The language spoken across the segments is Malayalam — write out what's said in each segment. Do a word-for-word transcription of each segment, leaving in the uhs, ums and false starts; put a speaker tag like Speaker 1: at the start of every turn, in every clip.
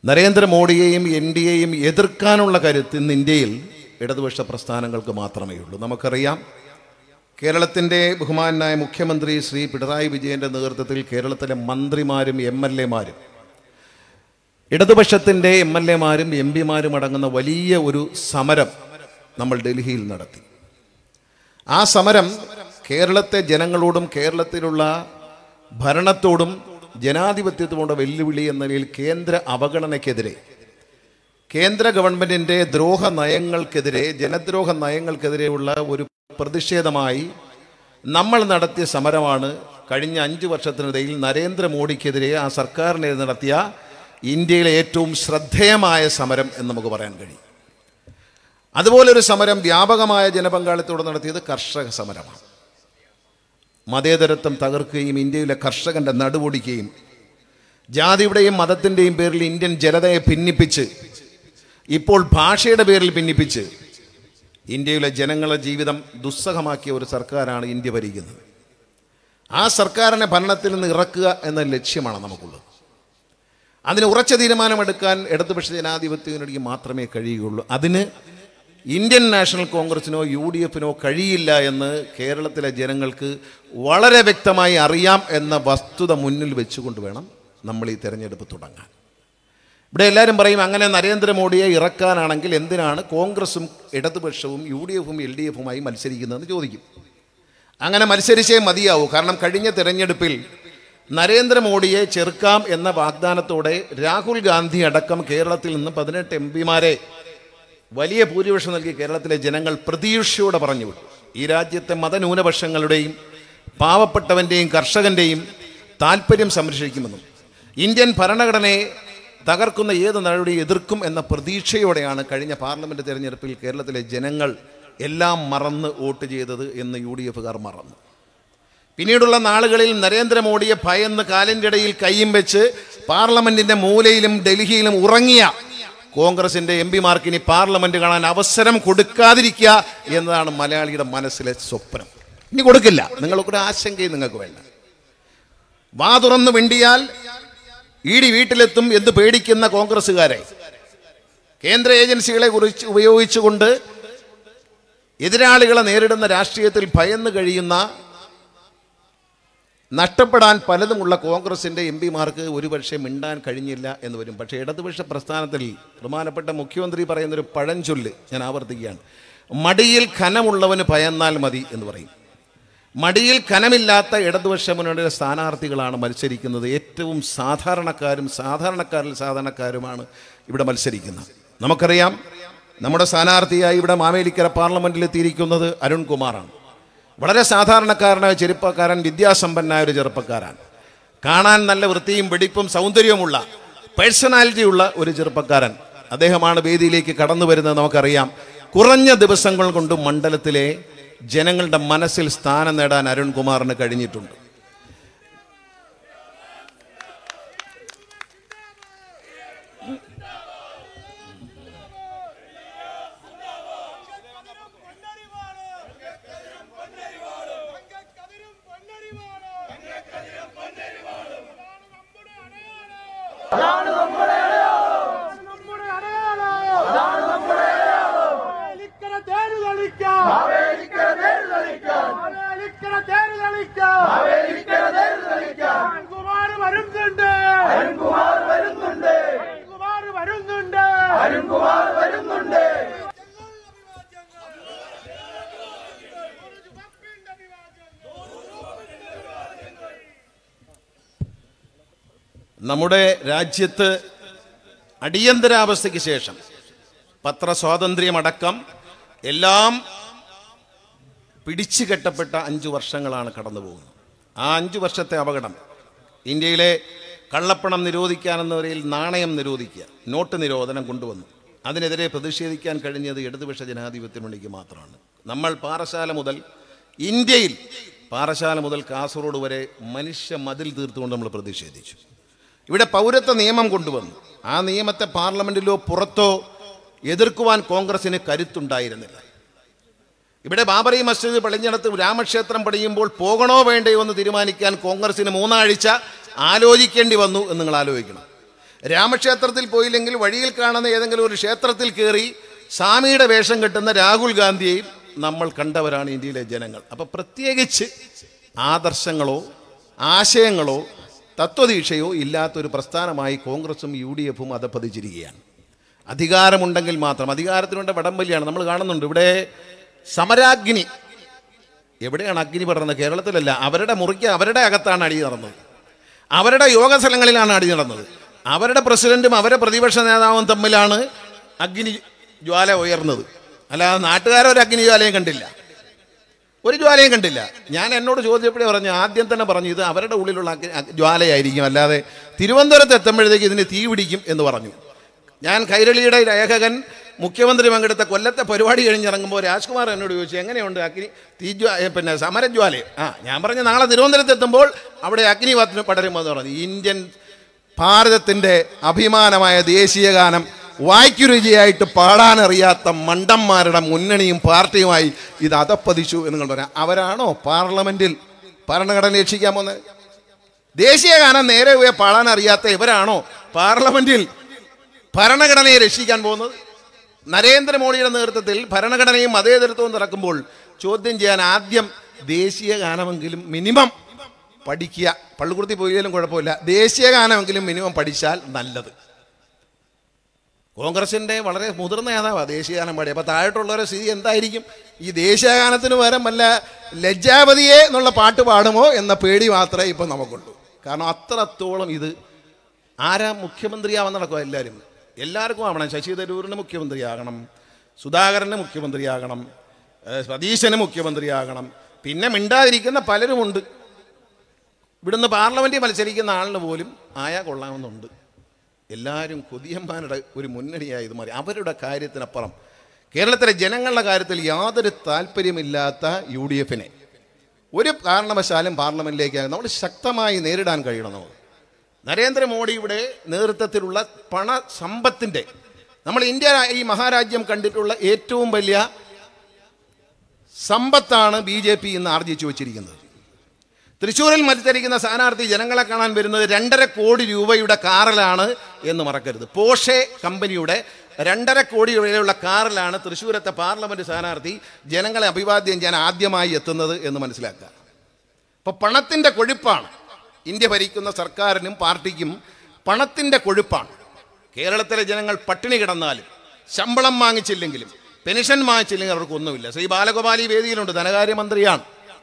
Speaker 1: നരേന്ദ്രമോദിയെയും എൻ ഡി എയും എതിർക്കാനുള്ള കരുത്ത് ഇന്ന് ഇന്ത്യയിൽ ഇടതുപക്ഷ പ്രസ്ഥാനങ്ങൾക്ക് മാത്രമേ ഉള്ളൂ. നമുക്കറിയാം, കേരളത്തിൻ്റെ ബഹുമാനായ മുഖ്യമന്ത്രി ശ്രീ പിണറായി വിജയൻ്റെ നേതൃത്വത്തിൽ കേരളത്തിലെ മന്ത്രിമാരും എം എൽ എമാരും ഇടതുപക്ഷത്തിൻ്റെ എം എൽ എമാരും എം പിമാരും അടങ്ങുന്ന വലിയ ഒരു സമരം നമ്മൾ ഡൽഹിയിൽ നടത്തി. ആ സമരം കേരളത്തെ ജനങ്ങളോടും കേരളത്തിലുള്ള ഭരണത്തോടും ജനാധിപത്യത്തോടും വെല്ലുവിളി എന്ന നിലയിൽ കേന്ദ്ര അവഗണനയ്ക്കെതിരെ, കേന്ദ്ര ഗവൺമെൻറ്റിൻ്റെ ദ്രോഹ നയങ്ങൾക്കെതിരെ, ജനദ്രോഹ നയങ്ങൾക്കെതിരെയുള്ള ഒരു പ്രതിഷേധമായി നമ്മൾ നടത്തിയ സമരമാണ് കഴിഞ്ഞ അഞ്ച് വർഷത്തിനിടയിൽ നരേന്ദ്രമോദിക്കെതിരെ ആ സർക്കാരിനെതിരെ നടത്തിയ ഇന്ത്യയിലെ ഏറ്റവും ശ്രദ്ധേയമായ സമരം എന്ന് നമുക്ക് പറയാൻ കഴിയും. അതുപോലൊരു സമരം വ്യാപകമായ ജനപങ്കാളിത്തോടെ നടത്തിയത് കർഷക സമരമാണ്. മതേതരത്വം തകർക്കുകയും ഇന്ത്യയിലെ കർഷകൻ്റെ നടുവൊടിക്കുകയും ജാതിയുടെയും മതത്തിൻ്റെയും പേരിൽ ഇന്ത്യൻ ജനതയെ ഭിന്നിപ്പിച്ച്, ഇപ്പോൾ ഭാഷയുടെ പേരിൽ ഭിന്നിപ്പിച്ച് ഇന്ത്യയിലെ ജനങ്ങളുടെ ജീവിതം ദുസ്സഹമാക്കിയ ഒരു സർക്കാരാണ് ഇന്ത്യ ഭരിക്കുന്നത്. ആ സർക്കാരിനെ ഭരണത്തിൽ നിന്ന് ഇറക്കുക എന്ന ലക്ഷ്യമാണ് നമുക്കുള്ളത്. അതിന് ഉറച്ച തീരുമാനമെടുക്കാൻ ഇടതുപക്ഷ ജനാധിപത്യത്തിനൊക്കെ മാത്രമേ കഴിയുകയുള്ളൂ. അതിന് ഇന്ത്യൻ നാഷണൽ കോൺഗ്രസിനോ യു ഡി എഫിനോ കഴിയില്ല എന്ന് കേരളത്തിലെ ജനങ്ങൾക്ക് വളരെ വ്യക്തമായി അറിയാം എന്ന വസ്തുത മുന്നിൽ വെച്ചുകൊണ്ട് വേണം നമ്മൾ ഈ തെരഞ്ഞെടുപ്പ് തുടങ്ങാൻ. ഇവിടെ എല്ലാവരും പറയും, അങ്ങനെ നരേന്ദ്രമോദിയെ ഇറക്കാനാണെങ്കിൽ എന്തിനാണ് കോൺഗ്രസും ഇടതുപക്ഷവും യു ഡി എഫും എൽ ഡി എഫുമായി മത്സരിക്കുന്നതെന്ന് ചോദിക്കും. അങ്ങനെ മത്സരിച്ചേ മതിയാവൂ. കാരണം കഴിഞ്ഞ തെരഞ്ഞെടുപ്പിൽ നരേന്ദ്രമോദിയെ ചെറുക്കാം എന്ന വാഗ്ദാനത്തോടെ രാഹുൽ ഗാന്ധി അടക്കം കേരളത്തിൽ നിന്ന് പതിനെട്ട് എം പിമാരെ വലിയ ഭൂരിപക്ഷം നൽകി കേരളത്തിലെ ജനങ്ങൾ പ്രതീക്ഷയോടെ പറഞ്ഞു വിട്ടു. ഈ രാജ്യത്തെ മതന്യൂനപക്ഷങ്ങളുടെയും പാവപ്പെട്ടവൻ്റെയും കർഷകൻ്റെയും താല്പര്യം സംരക്ഷിക്കുമെന്നും ഇന്ത്യൻ ഭരണഘടനയെ തകർക്കുന്ന ഏത് നടപടിയും എതിർക്കും എന്ന പ്രതീക്ഷയോടെയാണ് കഴിഞ്ഞ പാർലമെൻറ്റ് തെരഞ്ഞെടുപ്പിൽ കേരളത്തിലെ ജനങ്ങൾ എല്ലാം മറന്ന് വോട്ട് ചെയ്തത് എന്ന് യു ഡി എഫുകാർ മറന്നു. പിന്നീടുള്ള നാളുകളിൽ നരേന്ദ്രമോദിയെ ഭയന്ന് കാലിൻ്റെ ഇടയിൽ കൈയും വെച്ച് പാർലമെൻറ്റിൻ്റെ മൂലയിലും ഡൽഹിയിലും ഉറങ്ങിയ കോൺഗ്രസിൻ്റെ എം പിമാർക്ക് ഇനി പാർലമെൻറ്റ് കാണാൻ അവസരം കൊടുക്കാതിരിക്കുക എന്നതാണ് മലയാളിയുടെ മനസ്സിലെ സ്വപ്നം. ഇനി കൊടുക്കില്ല. നിങ്ങൾക്കൊരു ആശങ്കയും നിങ്ങൾക്ക് വേണ്ട. വാ തുറന്ന് മിണ്ടിയാൽ ഇ ഡി വീട്ടിലെത്തും എന്ന് പേടിക്കുന്ന കോൺഗ്രസ്സുകാരെ കേന്ദ്ര ഏജൻസികളെ കുറിച്ച് ഉപയോഗിച്ചുകൊണ്ട് എതിരാളികളെ നേരിടുന്ന രാഷ്ട്രീയത്തിൽ ഭയന്ന് കഴിയുന്ന, നഷ്ടപ്പെടാൻ പലതുമുള്ള കോൺഗ്രസിൻ്റെ എം പിമാർക്ക് ഒരുപക്ഷെ മിണ്ടാൻ കഴിഞ്ഞില്ല എന്ന് വരും. പക്ഷേ ഇടതുപക്ഷ പ്രസ്ഥാനത്തിൽ ബഹുമാനപ്പെട്ട മുഖ്യമന്ത്രി പറയുന്നൊരു പഴഞ്ചൊല്ല് ഞാൻ ആവർത്തിക്കുകയാണ്: മടിയിൽ ഖനമുള്ളവന് ഭയന്നാൽ മതി എന്ന് പറയും. മടിയിൽ ഖനമില്ലാത്ത ഇടതുപക്ഷ മുന്നണിയുടെ സ്ഥാനാർത്ഥികളാണ് മത്സരിക്കുന്നത്. ഏറ്റവും സാധാരണക്കാരും സാധാരണക്കാരിൽ സാധാരണക്കാരുമാണ് ഇവിടെ മത്സരിക്കുന്നത്. നമുക്കറിയാം, നമ്മുടെ സ്ഥാനാർത്ഥിയായി ഇവിടെ മാവേലിക്കര പാർലമെൻറ്റിലെത്തിയിരിക്കുന്നത് അരുൺകുമാറാണ്. വളരെ സാധാരണക്കാരനായ ചെറുപ്പക്കാരൻ, വിദ്യാസമ്പന്നനായ ഒരു ചെറുപ്പക്കാരൻ, കാണാൻ നല്ല വൃത്തിയും വെടിപ്പും സൗന്ദര്യവുമുള്ള പേഴ്സണാലിറ്റിയുള്ള ഒരു ചെറുപ്പക്കാരൻ. അദ്ദേഹമാണ് വേദിയിലേക്ക് കടന്നു വരുന്നത്. നമുക്കറിയാം, കുറഞ്ഞ ദിവസങ്ങൾ കൊണ്ട് മണ്ഡലത്തിലെ ജനങ്ങളുടെ മനസ്സിൽ സ്ഥാനം നേടാൻ അരുൺകുമാറിന് കഴിഞ്ഞിട്ടുണ്ട്. നമ്മുടെ രാജ്യത്ത് അടിയന്തരാവസ്ഥയ്ക്ക് ശേഷം പത്രസ്വാതന്ത്ര്യമടക്കം എല്ലാം പിടിച്ചു കെട്ടപ്പെട്ട അഞ്ചു വർഷങ്ങളാണ് കടന്നു പോകുന്നത്. ആ അഞ്ചു വർഷത്തെ അപകടം, ഇന്ത്യയിലെ കള്ളപ്പണം നിരോധിക്കാനെന്ന നിലയിൽ നാണയം നിരോധിക്കുക, നോട്ട് നിരോധനം കൊണ്ടുവന്നു. അതിനെതിരെ പ്രതിഷേധിക്കാൻ കഴിഞ്ഞത് ഇടതുപക്ഷ ജനാധിപത്യ മുന്നണിക്ക് മാത്രമാണ്. നമ്മൾ പാറശാല മുതൽ, ഇന്ത്യയിൽ പാറശാല മുതൽ കാസർഗോഡ് വരെ മനുഷ്യ മതിൽ തീർത്തുകൊണ്ട് നമ്മൾ പ്രതിഷേധിച്ചു. ഇവിടെ പൗരത്വ നിയമം കൊണ്ടുവന്നു. ആ നിയമത്തെ പാർലമെൻറ്റിലോ പുറത്തോ എതിർക്കുവാൻ കോൺഗ്രസിന് കരുത്തുണ്ടായിരുന്നില്ല. ഇവിടെ ബാബറി മസ്ജിദ് പണിഞ്ഞിടത്ത് രാമക്ഷേത്രം പണിയുമ്പോൾ പോകണോ വേണ്ടയോ എന്ന് തീരുമാനിക്കാൻ കോൺഗ്രസിന് മൂന്നാഴ്ച ആലോചിക്കേണ്ടി വന്നു എന്ന് നിങ്ങൾ ആലോചിക്കണം. രാമക്ഷേത്രത്തിൽ പോയില്ലെങ്കിൽ വഴിയിൽ കാണുന്ന ഏതെങ്കിലും ഒരു ക്ഷേത്രത്തിൽ കയറി സ്വാമിയുടെ വേഷം കെട്ടുന്ന രാഹുൽ ഗാന്ധിയെയും നമ്മൾ കണ്ടവരാണ് ഇന്ത്യയിലെ ജനങ്ങൾ. അപ്പോൾ പ്രത്യേകിച്ച് ആദർശങ്ങളോ ആശയങ്ങളോ തത്വദീക്ഷയോ ഇല്ലാത്തൊരു പ്രസ്ഥാനമായി കോൺഗ്രസും യു ഡി എഫും അധപ്പതിച്ചിരിക്കുകയാണ്. അധികാരമുണ്ടെങ്കിൽ മാത്രം, അധികാരത്തിനുണ്ട വടംവലിയാണ് നമ്മൾ കാണുന്നുണ്ട്. ഇവിടെ സമരാഗ്നി, എവിടെയാണ് അഗ്നി പടർന്നത്? കേരളത്തിലല്ല, അവരുടെ മുറിക്ക് അവരുടെ അകത്താണ് അടി നടന്നത്, അവരുടെ യോഗ സ്ഥലങ്ങളിലാണ് അടി നടന്നത്. അവരുടെ പ്രസിഡന്റും അവരുടെ പ്രതിപക്ഷ നേതാവും തമ്മിലാണ് അഗ്നി ജ്വാല ഉയർന്നത്. അല്ലാതെ നാട്ടുകാരൊരു അഗ്നി ജ്വാലയും കണ്ടില്ല, ഒരു ജ്വാലയും കണ്ടില്ല. ഞാൻ എന്നോട് ചോദിച്ചപ്പോഴേ പറഞ്ഞു, ആദ്യം തന്നെ പറഞ്ഞു ഇത് അവരുടെ ഉള്ളിലുള്ള ജ്വാലയായിരിക്കും, അല്ലാതെ തിരുവനന്തപുരത്ത് എത്തുമ്പോഴത്തേക്ക് ഇതിന് തീ പിടിക്കും എന്ന് പറഞ്ഞു. ഞാൻ കൈരളിയുടെ ലേഖകൻ മുഖ്യമന്ത്രി പങ്കെടുത്ത കൊല്ലത്തെ പരിപാടി കഴിഞ്ഞിറങ്ങുമ്പോൾ രാജ്കുമാർ എന്നോട് ചോദിച്ചു, എങ്ങനെയുണ്ട് അഗ്നി തീജ്വാ പിന്നെ സമരജ്വാല? ആ ഞാൻ പറഞ്ഞു, നാളെ തിരുവനന്തപുരത്ത് എത്തുമ്പോൾ അവിടെ അഗ്നി പടരുമെന്ന് പറഞ്ഞു. ഇന്ത്യൻ ഭാരതത്തിൻ്റെ അഭിമാനമായ ദേശീയ ഗാനം വായ്ക്കുരുചിയായിട്ട് പാടാനറിയാത്ത മണ്ടന്മാരുടെ മുന്നണിയും പാർട്ടിയുമായി ഇത് അധപ്പതിച്ചു എന്ന് നിങ്ങൾ പറയാം. അവരാണോ പാർലമെന്റിൽ ഭരണഘടന രക്ഷിക്കാൻ പോകുന്നത്? ദേശീയ ഗാനം നേരെ പോയി പാടാനറിയാത്ത ഇവരാണോ പാർലമെന്റിൽ ഭരണഘടനയെ രക്ഷിക്കാൻ പോകുന്നത്? നരേന്ദ്രമോദിയുടെ നേതൃത്വത്തിൽ ഭരണഘടനയും മതേതരത്വവും നടക്കുമ്പോൾ ചോദ്യം ചെയ്യാൻ ആദ്യം ദേശീയ ഗാനമെങ്കിലും മിനിമം പഠിക്കുക. പള്ളിക്കുടത്തി പോയാലും കുഴപ്പമില്ല, ദേശീയ ഗാനമെങ്കിലും മിനിമം പഠിച്ചാൽ നല്ലത്. കോൺഗ്രസിൻ്റെ വളരെ മുതിർന്ന നേതാവാണ് ദേശീയ ഗാനം പാടി. അപ്പോൾ താഴോട്ടുള്ളവരുടെ സ്ഥിതി എന്തായിരിക്കും? ഈ ദേശീയ ഗാനത്തിന് പകരം വല്ല ലജ്ജാപതിയെ എന്നുള്ള പാട്ട് പാടുമോ എന്ന പേടി മാത്രമേ ഇപ്പം നമുക്കുള്ളൂ. കാരണം അത്രത്തോളം ഇത് ആരാ മുഖ്യമന്ത്രിയാവാൻ നടക്കുക? എല്ലാവരും എല്ലാവർക്കും ആവണം. ശശി തരൂരിന് മുഖ്യമന്ത്രിയാകണം, സുധാകരന് മുഖ്യമന്ത്രിയാകണം, സതീശന് മുഖ്യമന്ത്രിയാകണം, പിന്നെ മിണ്ടാതിരിക്കുന്ന പലരുമുണ്ട്. ഇവിടുന്ന് പാർലമെൻറ്റിൽ മത്സരിക്കുന്ന ആളിന് പോലും ആയാ കൊള്ളാമെന്നുണ്ട്. എല്ലാവരും കൊതിയന്മാരുടെ ഒരു മുന്നണിയായി ഇത് മാറി. അവരുടെ കാര്യത്തിനപ്പുറം കേരളത്തിലെ ജനങ്ങളുടെ കാര്യത്തിൽ യാതൊരു താല്പര്യമില്ലാത്ത യു ഡി എഫിനെ ഒരു കാരണവശാലും പാർലമെൻറ്റിലേക്ക് നമ്മൾ ശക്തമായി നേരിടാൻ കഴിയണം. നമ്മൾ നരേന്ദ്രമോദിയുടെ നേതൃത്വത്തിലുള്ള പണസമ്പത്തിൻ്റെ, നമ്മൾ ഇന്ത്യ ഈ മഹാരാജ്യം കണ്ടിട്ടുള്ള ഏറ്റവും വലിയ സമ്പത്താണ് ബി ജെ പി ഇന്ന് ആർജിച്ചു വച്ചിരിക്കുന്നത്. തൃശ്ശൂരിൽ മത്സരിക്കുന്ന സ്ഥാനാർത്ഥി ജനങ്ങളെ കാണാൻ വരുന്നത് രണ്ടര കോടി രൂപയുടെ കാറിലാണ് എന്ന് മറക്കരുത്. പോഷെ കമ്പനിയുടെ രണ്ടര കോടി രൂപയുള്ള കാറിലാണ് തൃശ്ശൂരത്തെ പാർലമെൻറ്റ് സ്ഥാനാർത്ഥി ജനങ്ങളെ അഭിവാദ്യം ചെയ്യാൻ ആദ്യമായി എത്തുന്നത് എന്ന് മനസ്സിലാക്കുക. അപ്പോൾ പണത്തിൻ്റെ കൊഴുപ്പാണ് ഇന്ത്യ ഭരിക്കുന്ന സർക്കാരിനും പാർട്ടിക്കും. പണത്തിൻ്റെ കൊഴുപ്പാണ്. കേരളത്തിലെ ജനങ്ങൾ പട്ടിണി കിടന്നാലും ശമ്പളം വാങ്ങിച്ചില്ലെങ്കിലും പെൻഷൻ വാങ്ങിച്ചില്ലെങ്കിൽ അവർക്കൊന്നുമില്ല. ശ്രീ ബാലഗോപാൽ ഈ വേദിയിലുണ്ട്, ധനകാര്യമന്ത്രിയാണ്.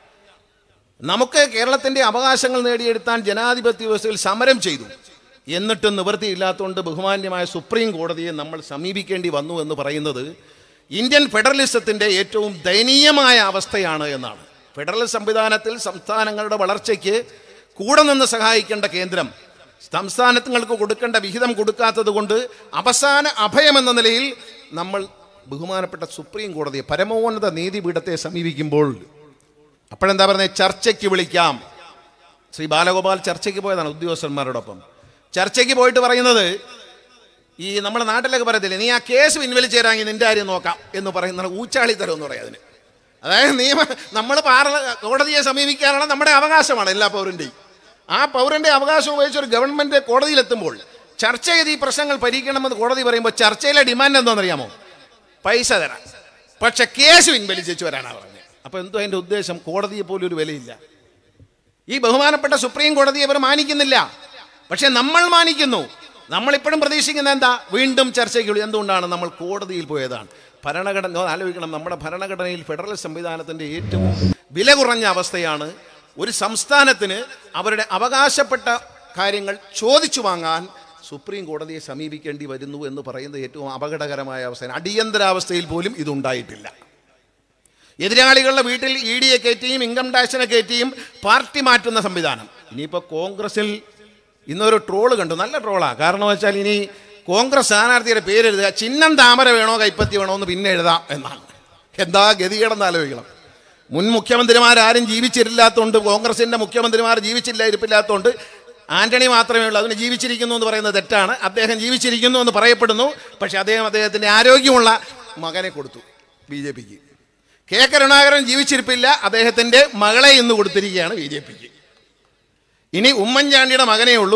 Speaker 1: നമുക്ക് കേരളത്തിൻ്റെ അവകാശങ്ങൾ നേടിയെടുത്താൻ ജനാധിപത്യ വ്യവസ്ഥയിൽ സമരം ചെയ്തു, എന്നിട്ടും നിവൃത്തിയില്ലാത്തതുകൊണ്ട് ബഹുമാന്യമായ സുപ്രീം കോടതിയെ നമ്മൾ സമീപിക്കേണ്ടി വന്നു എന്ന് പറയുന്നത് ഇന്ത്യൻ ഫെഡറലിസത്തിൻ്റെ ഏറ്റവും ദയനീയമായ അവസ്ഥയാണ് എന്നാണ്. ഫെഡറൽ സംവിധാനത്തിൽ സംസ്ഥാനങ്ങളുടെ വളർച്ചയ്ക്ക് കൂടെ നിന്ന് സഹായിക്കേണ്ട കേന്ദ്രം സംസ്ഥാനങ്ങൾക്ക് കൊടുക്കേണ്ട വിഹിതം കൊടുക്കാത്തത് കൊണ്ട് അവസാന അഭയമെന്ന നിലയിൽ നമ്മൾ ബഹുമാനപ്പെട്ട സുപ്രീം കോടതിയെ, പരമോന്നത നീതിപീഠത്തെ സമീപിക്കുമ്പോൾ അപ്പോഴെന്താ പറയുന്നത്? ചർച്ചയ്ക്ക് വിളിക്കാം. ശ്രീ ബാലഗോപാൽ ചർച്ചയ്ക്ക് പോയതാണ് ഉദ്യോഗസ്ഥന്മാരോടൊപ്പം. ചർച്ചയ്ക്ക് പോയിട്ട് പറയുന്നത്, ഈ നമ്മുടെ നാട്ടിലൊക്കെ പറയത്തില്ലേ, നീ ആ കേസ് പിൻവലിച്ച് തരാമെങ്കിൽ നിൻ്റെ കാര്യം നോക്കാം എന്ന് പറയുന്ന ഊച്ചാളിത്തരം എന്ന് പറയാം അതിന്. അതായത് നിയമ നമ്മൾ പാർല കോടതിയെ സമീപിക്കാനുള്ള നമ്മുടെ അവകാശമാണ് എല്ലാ പൗരൻ്റെയും. ആ പൗരൻ്റെ അവകാശം ഉപയോഗിച്ച് ഒരു ഗവൺമെൻറ് കോടതിയിലെത്തുമ്പോൾ ചർച്ച ചെയ്ത് ഈ പ്രശ്നങ്ങൾ പരിഹരിക്കണമെന്ന് കോടതി പറയുമ്പോൾ ചർച്ചയിലെ ഡിമാൻഡ് എന്താണെന്നറിയാമോ? പൈസ തരാം, പക്ഷെ കേസ് പിൻവലിച്ചു വരാനാണ് പറഞ്ഞത്. അപ്പോൾ എന്തോ അതിൻ്റെ ഉദ്ദേശം? കോടതിയെ പോലും ഒരു വിലയില്ല. ഈ ബഹുമാനപ്പെട്ട സുപ്രീം കോടതിയെ ഇവർ മാനിക്കുന്നില്ല, പക്ഷെ നമ്മൾ മാനിക്കുന്നു. നമ്മളിപ്പോഴും പ്രതീക്ഷിക്കുന്ന എന്താ? വീണ്ടും ചർച്ചയ്ക്ക്. എന്തുകൊണ്ടാണ്? നമ്മൾ കോടതിയിൽ പോയതാണ്. ഭരണഘടന ആലോചിക്കണം, നമ്മുടെ ഭരണഘടനയിൽ ഫെഡറൽ സംവിധാനത്തിൻ്റെ ഏറ്റവും വില കുറഞ്ഞ അവസ്ഥയാണ് ഒരു സംസ്ഥാനത്തിന് അവരുടെ അവകാശപ്പെട്ട കാര്യങ്ങൾ ചോദിച്ചു വാങ്ങാൻ സുപ്രീം കോടതിയെ സമീപിക്കേണ്ടി വരുന്നു എന്ന് പറയുന്നത് ഏറ്റവും അപകടകരമായ അവസ്ഥയാണ്. അടിയന്തരാവസ്ഥയിൽ പോലും ഇതുണ്ടായിട്ടില്ല. എതിരാളികളുടെ വീട്ടിൽ ഇ ഡിയെ കയറ്റിയും ഇൻകം ടാക്സിനെ കയറ്റിയും പാർട്ടി മാറ്റുന്ന സംവിധാനം. ഇനിയിപ്പോൾ കോൺഗ്രസിൽ ഇന്നൊരു ട്രോള് കണ്ടു, നല്ല ട്രോളാണ്. കാരണം വെച്ചാൽ ഇനി കോൺഗ്രസ് സ്ഥാനാർത്ഥിയുടെ പേരെഴുതുക, ചിഹ്നം താമര വേണോ കൈപ്പത്തി വേണോ എന്ന് പിന്നെ എഴുതാം എന്നാണ്. എന്താ ഗതികേടെന്ന് ആലോചിക്കണം. മുൻ മുഖ്യമന്ത്രിമാരാരും ജീവിച്ചിരില്ലാത്തതുകൊണ്ട്, കോൺഗ്രസിൻ്റെ മുഖ്യമന്ത്രിമാർ ജീവിച്ചില്ല ഇരിപ്പില്ലാത്തതുകൊണ്ട് ആന്റണി മാത്രമേ ഉള്ളൂ. അതിന് ജീവിച്ചിരിക്കുന്നു എന്ന് പറയുന്നത് തെറ്റാണ്. അദ്ദേഹം ജീവിച്ചിരിക്കുന്നു എന്ന് പറയപ്പെടുന്നു, പക്ഷെ അദ്ദേഹം അദ്ദേഹത്തിൻ്റെ ആരോഗ്യമുള്ള മകനെ കൊടുത്തു ബി ജെ പിക്ക്. കെ കരുണാകരൻ ജീവിച്ചിരിപ്പില്ല, അദ്ദേഹത്തിൻ്റെ മകളെ ഇന്ന് കൊടുത്തിരിക്കുകയാണ് ബി ജെ പിക്ക്. ഇനി ഉമ്മൻചാണ്ടിയുടെ മകനേ ഉള്ളൂ,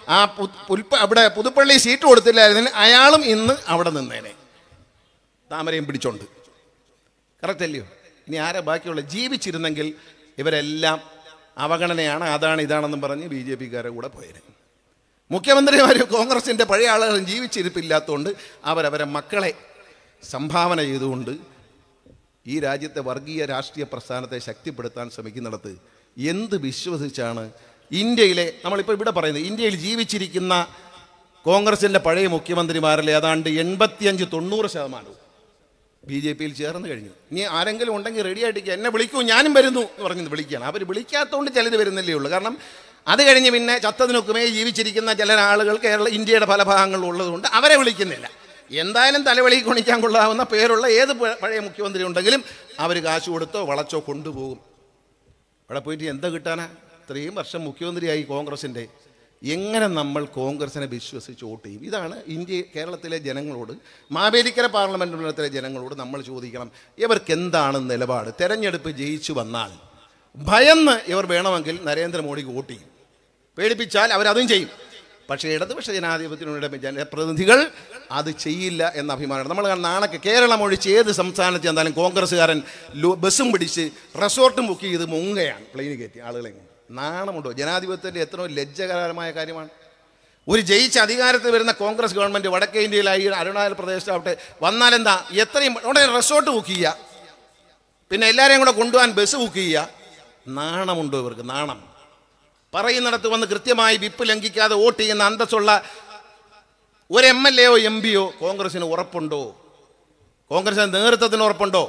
Speaker 1: ആ പുൽപ്പ അവിടെ പുതുപ്പള്ളി സീറ്റ് കൊടുത്തില്ലായിരുന്നെങ്കിൽ അയാളും ഇന്ന് അവിടെ നിന്നേനെ, താമരയും പിടിച്ചോണ്ട്. കറക്റ്റ് അല്ലയോ? ഇനി ആരാ ബാക്കിയുള്ള? ജീവിച്ചിരുന്നെങ്കിൽ ഇവരെല്ലാം അവഗണനയാണ്, അതാണ് ഇതാണെന്നും പറഞ്ഞ് ബി ജെ പിക്കാരെ കൂടെ പോയത്. മുഖ്യമന്ത്രിമാർ കോൺഗ്രസിൻ്റെ പഴയ ആളുകളും ജീവിച്ചിരിപ്പില്ലാത്തതുകൊണ്ട് അവരവരെ മക്കളെ സംഭാവന ചെയ്തുകൊണ്ട് ഈ രാജ്യത്തെ വർഗീയ രാഷ്ട്രീയ പ്രസ്ഥാനത്തെ ശക്തിപ്പെടുത്താൻ ശ്രമിക്കുന്നിടത്ത് എന്ത് വിശ്വസിച്ചാണ് ഇന്ത്യയിലെ, നമ്മളിപ്പോൾ ഇവിടെ പറയുന്നത്, ഇന്ത്യയിൽ ജീവിച്ചിരിക്കുന്ന കോൺഗ്രസിൻ്റെ പഴയ മുഖ്യമന്ത്രിമാരിൽ ഏതാണ്ട് എൺപത്തിയഞ്ച് തൊണ്ണൂറ് ശതമാനവും ബി ജെ പിയിൽ ചേർന്ന് കഴിഞ്ഞു. ഇനി ആരെങ്കിലും ഉണ്ടെങ്കിൽ റെഡി ആയിട്ടിരിക്കുക, എന്നെ വിളിക്കൂ ഞാനും വരുന്നു എന്ന് പറഞ്ഞത് വിളിക്കുകയാണ്. അവർ വിളിക്കാത്തതുകൊണ്ട് ചിലർ വരുന്നില്ലേ ഉള്ളൂ. കാരണം അത് കഴിഞ്ഞ് പിന്നെ ചത്തതിനൊക്കുമേ ജീവിച്ചിരിക്കുന്ന ചില ആളുകൾ കേരള ഇന്ത്യയുടെ പല ഭാഗങ്ങളിൽ ഉള്ളതുകൊണ്ട് അവരെ വിളിക്കുന്നില്ല. എന്തായാലും തലവെളി കൊണിക്കാൻ കൊള്ളാവുന്ന പേരുള്ള ഏത് പഴയ മുഖ്യമന്ത്രി ഉണ്ടെങ്കിലും അവർ കാശ് കൊടുത്തോ വളച്ചോ കൊണ്ടുപോകും. അവിടെ പോയിട്ട് എന്താ കിട്ടാനാ? ഇത്രയും വർഷം മുഖ്യമന്ത്രിയായി കോൺഗ്രസിൻ്റെ, എങ്ങനെ നമ്മൾ കോൺഗ്രസിനെ വിശ്വസിച്ച് വോട്ട് ചെയ്യും? ഇതാണ് ഇന്ത്യ കേരളത്തിലെ ജനങ്ങളോട്, മാവേലിക്കര പാർലമെൻറ്റ് മണ്ഡലത്തിലെ ജനങ്ങളോട് നമ്മൾ ചോദിക്കണം, ഇവർക്ക് എന്താണ് നിലപാട്? തെരഞ്ഞെടുപ്പ് ജയിച്ചു വന്നാൽ ഭയന്ന് ഇവർ വേണമെങ്കിൽ നരേന്ദ്രമോദിക്ക് വോട്ട് ചെയ്യും, പേടിപ്പിച്ചാൽ അവരതും ചെയ്യും. പക്ഷേ ഇടതുപക്ഷ ജനാധിപത്യത്തിനുള്ള ജനപ്രതിനിധികൾ അത് ചെയ്യില്ല എന്ന അഭിമാനമാണ്. നമ്മൾ നാണൊക്കെ കേരളം ഒഴിച്ച് ഏത് സംസ്ഥാനത്ത് ചെന്നാലും കോൺഗ്രസ്സുകാരൻ ബസ്സും പിടിച്ച് റിസോർട്ടും ബുക്ക് ചെയ്ത് മുങ്ങയാണ്, പ്ലെയിൻ കയറ്റി ആളുകളെ. നാണമുണ്ടോ? ജനാധിപത്യത്തിൻ്റെ എത്രയോ ലജ്ജകരമായ കാര്യമാണ്. ഒരു ജയിച്ച അധികാരത്തിൽ വരുന്ന കോൺഗ്രസ് ഗവൺമെൻറ് വടക്കേ ഇന്ത്യയിലായി അരുണാചൽ പ്രദേശാവട്ടെ വന്നാലെന്താ, എത്രയും ഉടനെ റിസോർട്ട് ബുക്ക് ചെയ്യുക, പിന്നെ എല്ലാവരെയും കൂടെ കൊണ്ടുപോകാൻ ബസ് ബുക്ക് ചെയ്യുക. നാണമുണ്ടോ ഇവർക്ക്? നാണം. പറയുന്നിടത്ത് വന്ന് കൃത്യമായി വിപ്പ് ലംഘിക്കാതെ വോട്ട് ചെയ്യുന്ന അന്തസ്സുള്ള ഒരു എം എൽ എയോ എം പിയോ കോൺഗ്രസിന് ഉറപ്പുണ്ടോ? കോൺഗ്രസിന് നേതൃത്വത്തിന് ഉറപ്പുണ്ടോ?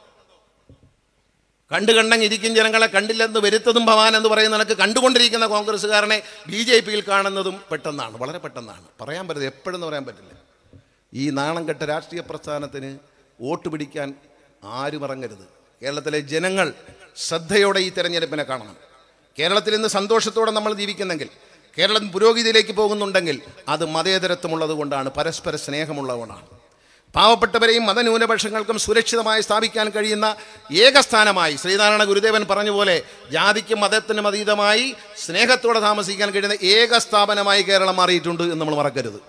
Speaker 1: കണ്ടു കണ്ടെങ്കിൽ ഇരിക്കും ജനങ്ങളെ, കണ്ടില്ലെന്ന് വരുത്തതും ഭവാൻ എന്ന് പറയുന്ന നിനക്ക് കണ്ടുകൊണ്ടിരിക്കുന്ന കോൺഗ്രസ്സുകാരനെ ബി ജെ പിയിൽ കാണുന്നതും പെട്ടെന്നാണ്, വളരെ പെട്ടെന്നാണ്. പറയാൻ പറ്റില്ല, എപ്പോഴെന്ന് പറയാൻ പറ്റില്ല. ഈ നാണം കെട്ട രാഷ്ട്രീയ പ്രസ്ഥാനത്തിന് വോട്ട് പിടിക്കാൻ ആരും ഇറങ്ങരുത്. കേരളത്തിലെ ജനങ്ങൾ ശ്രദ്ധയോടെ ഈ തെരഞ്ഞെടുപ്പിനെ കാണണം. കേരളത്തിൽ ഇന്ന് സന്തോഷത്തോടെ നമ്മൾ ജീവിക്കുന്നെങ്കിൽ, കേരളം പുരോഗതിയിലേക്ക് പോകുന്നുണ്ടെങ്കിൽ അത് മതേതരത്വമുള്ളത് കൊണ്ടാണ്, പരസ്പര സ്നേഹമുള്ളതുകൊണ്ടാണ്. പാവപ്പെട്ടവരെയും മതന്യൂനപക്ഷങ്ങൾക്കും സുരക്ഷിതമായി സ്ഥാപിക്കാൻ കഴിയുന്ന ഏകസ്ഥാനമായി ശ്രീനാരായണ ഗുരുദേവൻ പറഞ്ഞ പോലെ ജാതിക്കും മതത്തിനും അതീതമായി സ്നേഹത്തോടെ താമസിക്കാൻ കഴിയുന്ന ഏക സ്ഥാപനമായി കേരളം മാറിയിട്ടുണ്ട് എന്ന് നമ്മൾ മറക്കരുത്.